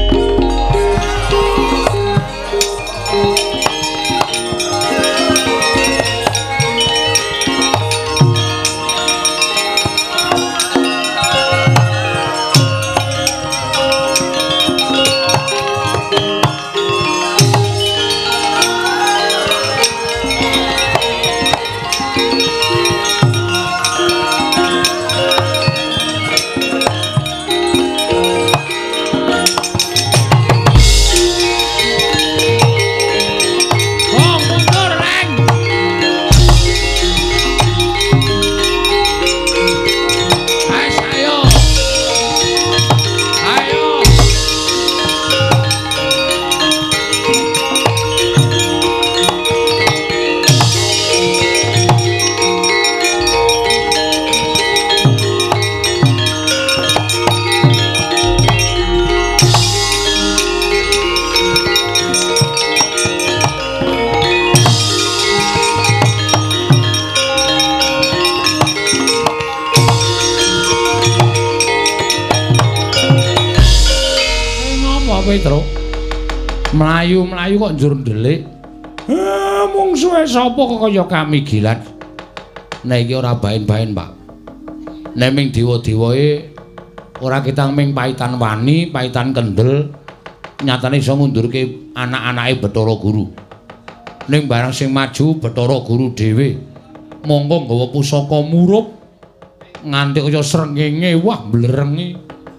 Melayu-melayu kok njur ndelik. Ah, mungsuhe sapa kok kaya kamigilan. Nek iki ora baen-baen, Pak. Nek ming dewa-dewae ora ketang ming paitan wani, paitan kendel, nyatane iso ngundurke anak-anake Bathara Guru. Ning barang sing maju Bathara Guru dhewe. Monggo nggawa pusaka murup nganti kaya srengenge, wah blerengi.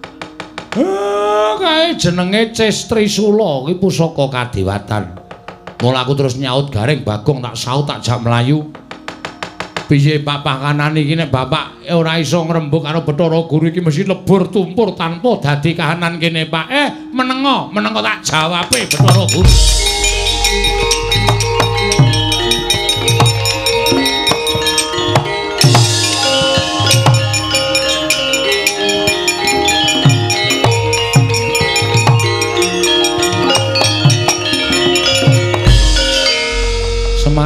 Kae jenenge Cis Trisula kuwi pusaka kadewatan. Mula aku terus nyaut Garing Bagong tak saut tak jak melayu. Piye Bapak kanan iki nek Bapak ora iso ngrembug karo Bathara Guru iki mesti lebur tumpur tanpa dadi kahanan kene Pak. Eh menengo, menengo tak jawabe Bathara Guru.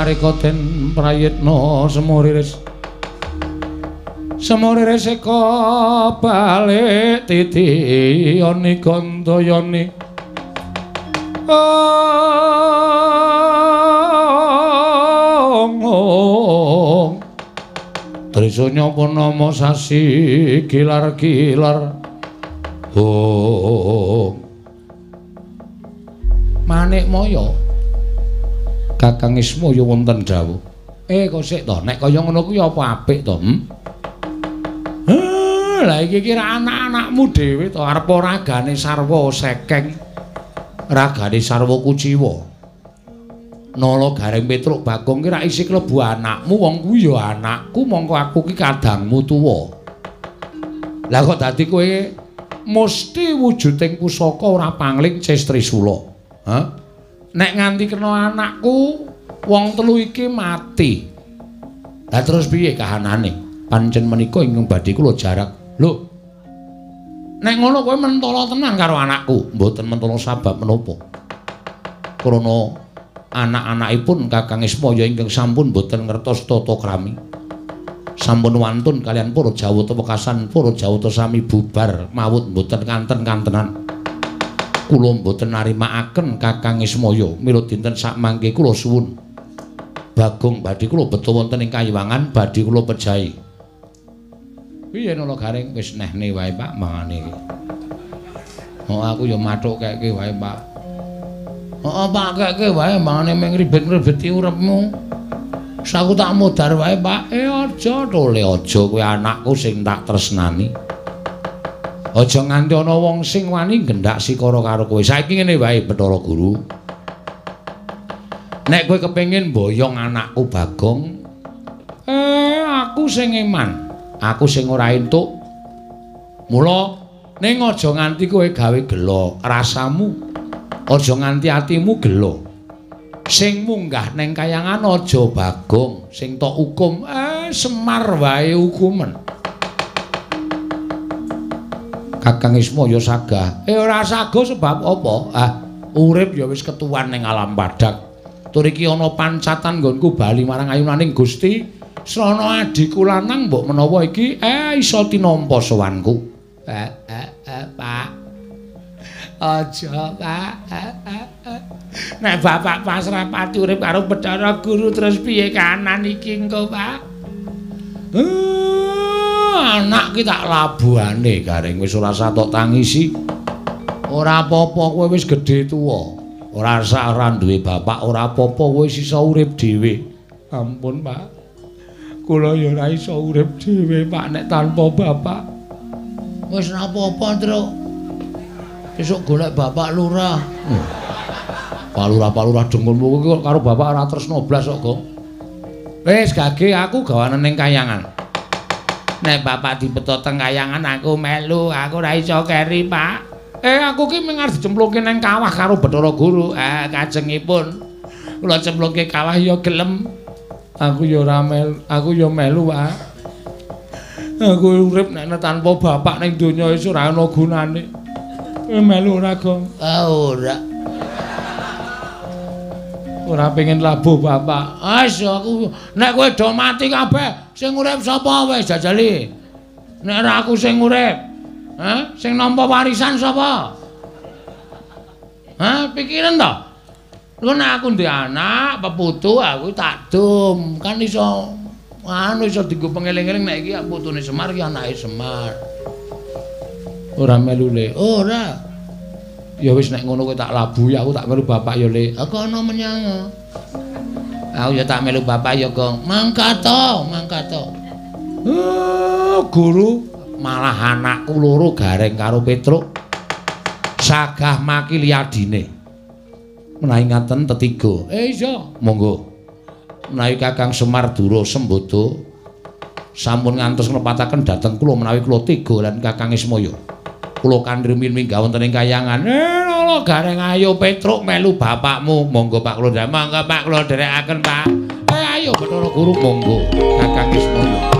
narika den prayitna semuriris semuriris eka balik titi yoni gandayani ong Trisanya punama sasi gilar-gilar ong Manik Maya Kakang Ismaya wonten dawuh eh kok sik to nek kaya ngono kuwi apa apik to hm lah iki kira anak-anakmu dhewe to arep ragane sarwa sekeng ragane sarwa kuciwa Nala Gareng Petruk Bagong ki ra isi klebu anakmu wong kuwi ya anakku mongko aku ki kadangmu tuwa lah kok dadi kowe mesti wujuding pusaka ora pangling Cestrisula ha nek nganti kena anakku wong telu iki mati lah terus piye kahanane pancen menika ingkang badhe kula jarak lho nek ngono kowe mentala tenan karo anakku mboten mentala sabab menapa krana anak-anakipun Kakang Ismaya ingkang sampun mboten ngertos tata krami sampun wantun kalian para Jawata wekasan para Jawata sami bubar mawut mboten kanten-kantenan kula mboten narimakaken Kakang Ismaya mila dinten sak mangke kula suwun Bagong badhe kula beto wonten ing kayiwangan badhe kula pejahi piye Nala Gareng wis nehne wae Pak mangane iki oh aku ya mathuk keke wae Pak oh Pak keke wae mangane meng ribet-ribeti uripmu saku tak modar wae Pak eh aja tole aja kowe anakku sing tak tresnani aja nganti ana wong sing wani gendhak sikara karo kowe saiki ngene wae Bathara Guru nek kowe kepengin mboyong anakku Bagong eh aku sing eman aku sing ora entuk mula ning aja nganti kowe gawe gelo rasamu aja nganti atimu gelo sing munggah ning kayangan aja Bagong sing tok hukum eh Semar wae hukumen Kakang Ismaya sagah eh ora sagah sebab apa ah urip ya wis ketuan ning alam padhak tur iki ana pancatan nggonku bali marang ayunaning Gusti Srana adhiku lanang mbok menawa iki eh iso tinampa sowanku. Eh eh eh Pak. Aja Pak. Eh, eh, eh. Nek Bapak pasrah pati urip karo Bathara Guru terus piye kanan iki engko Pak? Eh anak ki tak labuhane Gareng wis ora satok tangisi. Ora apa-apa kowe wis gedhe tuwa. Ora usah ora duwe bapak, ora apa-apa kowe sisa urip dhewe. Ampun Pak. Kula ya ora iso urip dhewe Pak nek tanpa bapak. Wis ora apa-apa, Truk. Besok golek bapak lurah. Hmm. Pak Lurah, Pak Lurah dengkulmu kuwi karo bapak ora tresno blas kok, Gong. Wis gage aku gawanen ning kayangan. Nek bapak dipetho teng kayangan aku melu, aku ora iso keri, Pak. Eh aku ki mung arep dicemplungke ning kawah karo Bathara Guru. Eh kajengipun kula cemplungke kawah ya gelem. Aku ya ora melu, aku ya melu, Pak. Aku urip nek tanpa bapak ning donya wis ora ana gunane. Eh melu ora, Gong? Ah ora. Ora pengen labuh bapak. Wis aku nek kowe do mati kabeh, sing urip sapa wis jajali? Nek ora aku sing urip. Hah? Sing nampa warisan sapa? Hah, pikiran to? Lho nek aku ndek anak, peputu aku tak dum, kan iso anu iso dienggo pengeling-eling nek iki putune Semar ki anake Semar. Ora melu Le. Ora. Ya wis nek ngono kowe tak labuhi aku tak melu bapak ya Le. Aku ana menyang. Aku ya tak melu bapak ya, Gong. Mangkat to, mangkat to. Oh, guru malah anakku loro Gareng karo Petruk sagah makili adine menawi ngaten tetiga eh iso monggo menawi Kakang Semar Dura Sembodo sampun ngantos nglepataken dhateng kula menawi kula tega lan Kakang Ismaya kula kandhir mingga wonten ing kayangan eh lho Gareng ayo Petruk melu bapakmu monggo Pak kula ndamel monggo Pak kula dherekaken Pak eh ayo Bathara Guru monggo Kakang Ismaya.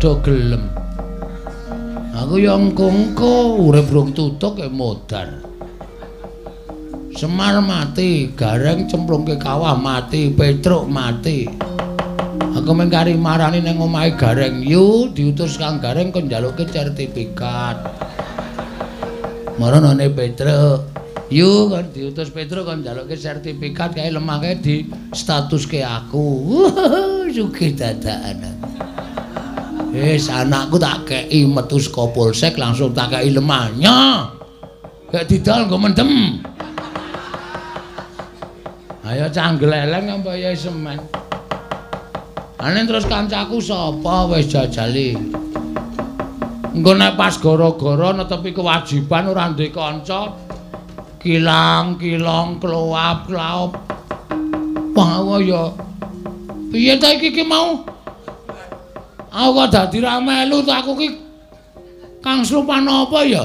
do gelem. Aku ya engko-engko urip rung tutuk ya modar. Semar mati, Gareng cemplungke kawah mati, Petruk mati. Aku mengkari marani nang omahe Gareng, yu diutus Kang Gareng kon njalukke sertifikat. Maranane Petruk, yu kon diutus Petruk kon njalukke sertifikat kae lemah kae di statuske aku. Sugih dadakan. Wis anakku tak kei metu saka polsek langsung tak kei lemahnya. Gak didol nggo mendem. Ayo canggleleng apa ya semen. Ane terus kancaku sapa wis jajali. Engko nek pas gara-gara netepi kewajiban ora ndek kanca kilang kilong kloap klaop. Wah ya. Piye ta iki ki mau? Aku kok dadi ra melu ta aku ki Kang Slupan apa ya?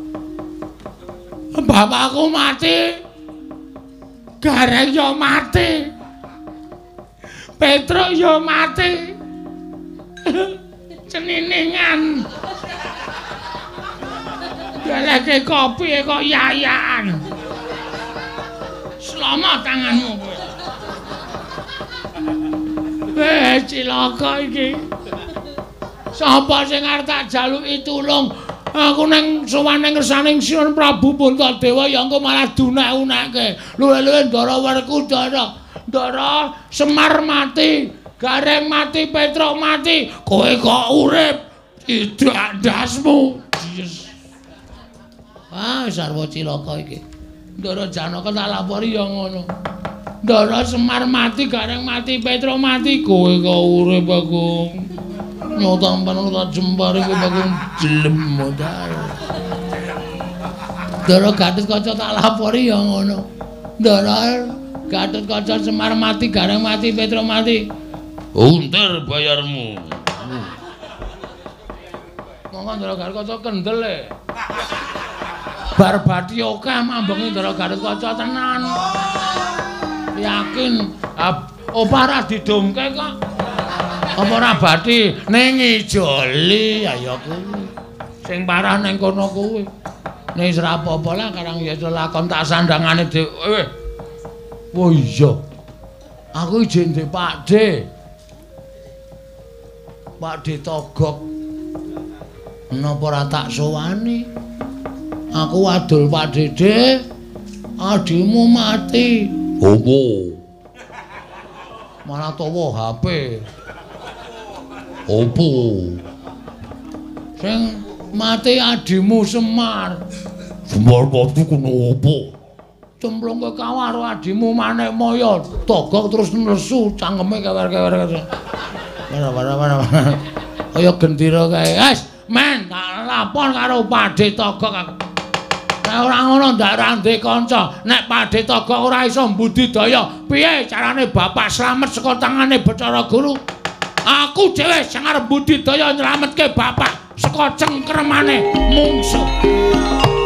Bapakku mati. Gareng yo mati. Petruk yo mati. Ceniningan. Galake kopi kok yayaan. Selamat tanganmu. Eh cilaka iki. Sapa sing arep tak jaluki tulung? Aku nang sowan ning ngersaning Siun Prabu Puntadewa ya engko malah dunek-unekke. Luwe-luwe ndara werku ndara. Ndara Semar mati, Gareng mati, Petruk mati. Kowe kok urip? Tidak ndasmu. Ah sarwa cilaka iki. Ndara Janaka tak lapori ya ngono. Ndara Semar mati, Gareng mati, Petruk mati. Kowe kok urip aku? Nyotang panang tak jembar iki bagung jelem modal. Ndara Gatotkaca tak lapori ya ngono. Ndara Gatotkaca Semar mati, Gareng mati, Petruk mati. Unter bayarmu. Monggo Ndara Gatotkaca kendel e. Bar bathi akeh mambengi Ndara Gatotkaca tenan. Yakin apa ora didongke kok? Apa ora bathi ning ijoli ayo kuwi. Sing parah ning kono kuwi. Ning ora apa-apa lah karang ya lakon tak sandangane dhewe. Oh iya. Aku ijin ndek Pakde. Pakde Togok. Menapa ora tak sowani? Aku wadul Pakde, Dik. Adimu mati. Opo? Malah tawa H P. Opo? Sing mati adimu Semar. Semar mati kuno opo? Cemplung ke kawah karo adimu Manik Maya. Togok terus nesu cangkeme kewer-kewer. Mana-mana. Kaya gendira kae. Wes, men tak lapor karo Pakde Togok aku. Nek ora ngono ndak ora ndek kanca. Nek Pakde Togok ora iso mbudidaya, piye carane bapak slamet saka tangane Bathara Guru? Aku dhewe sing arep budidaya nyelametke bapak saka cengkremane mungsuh.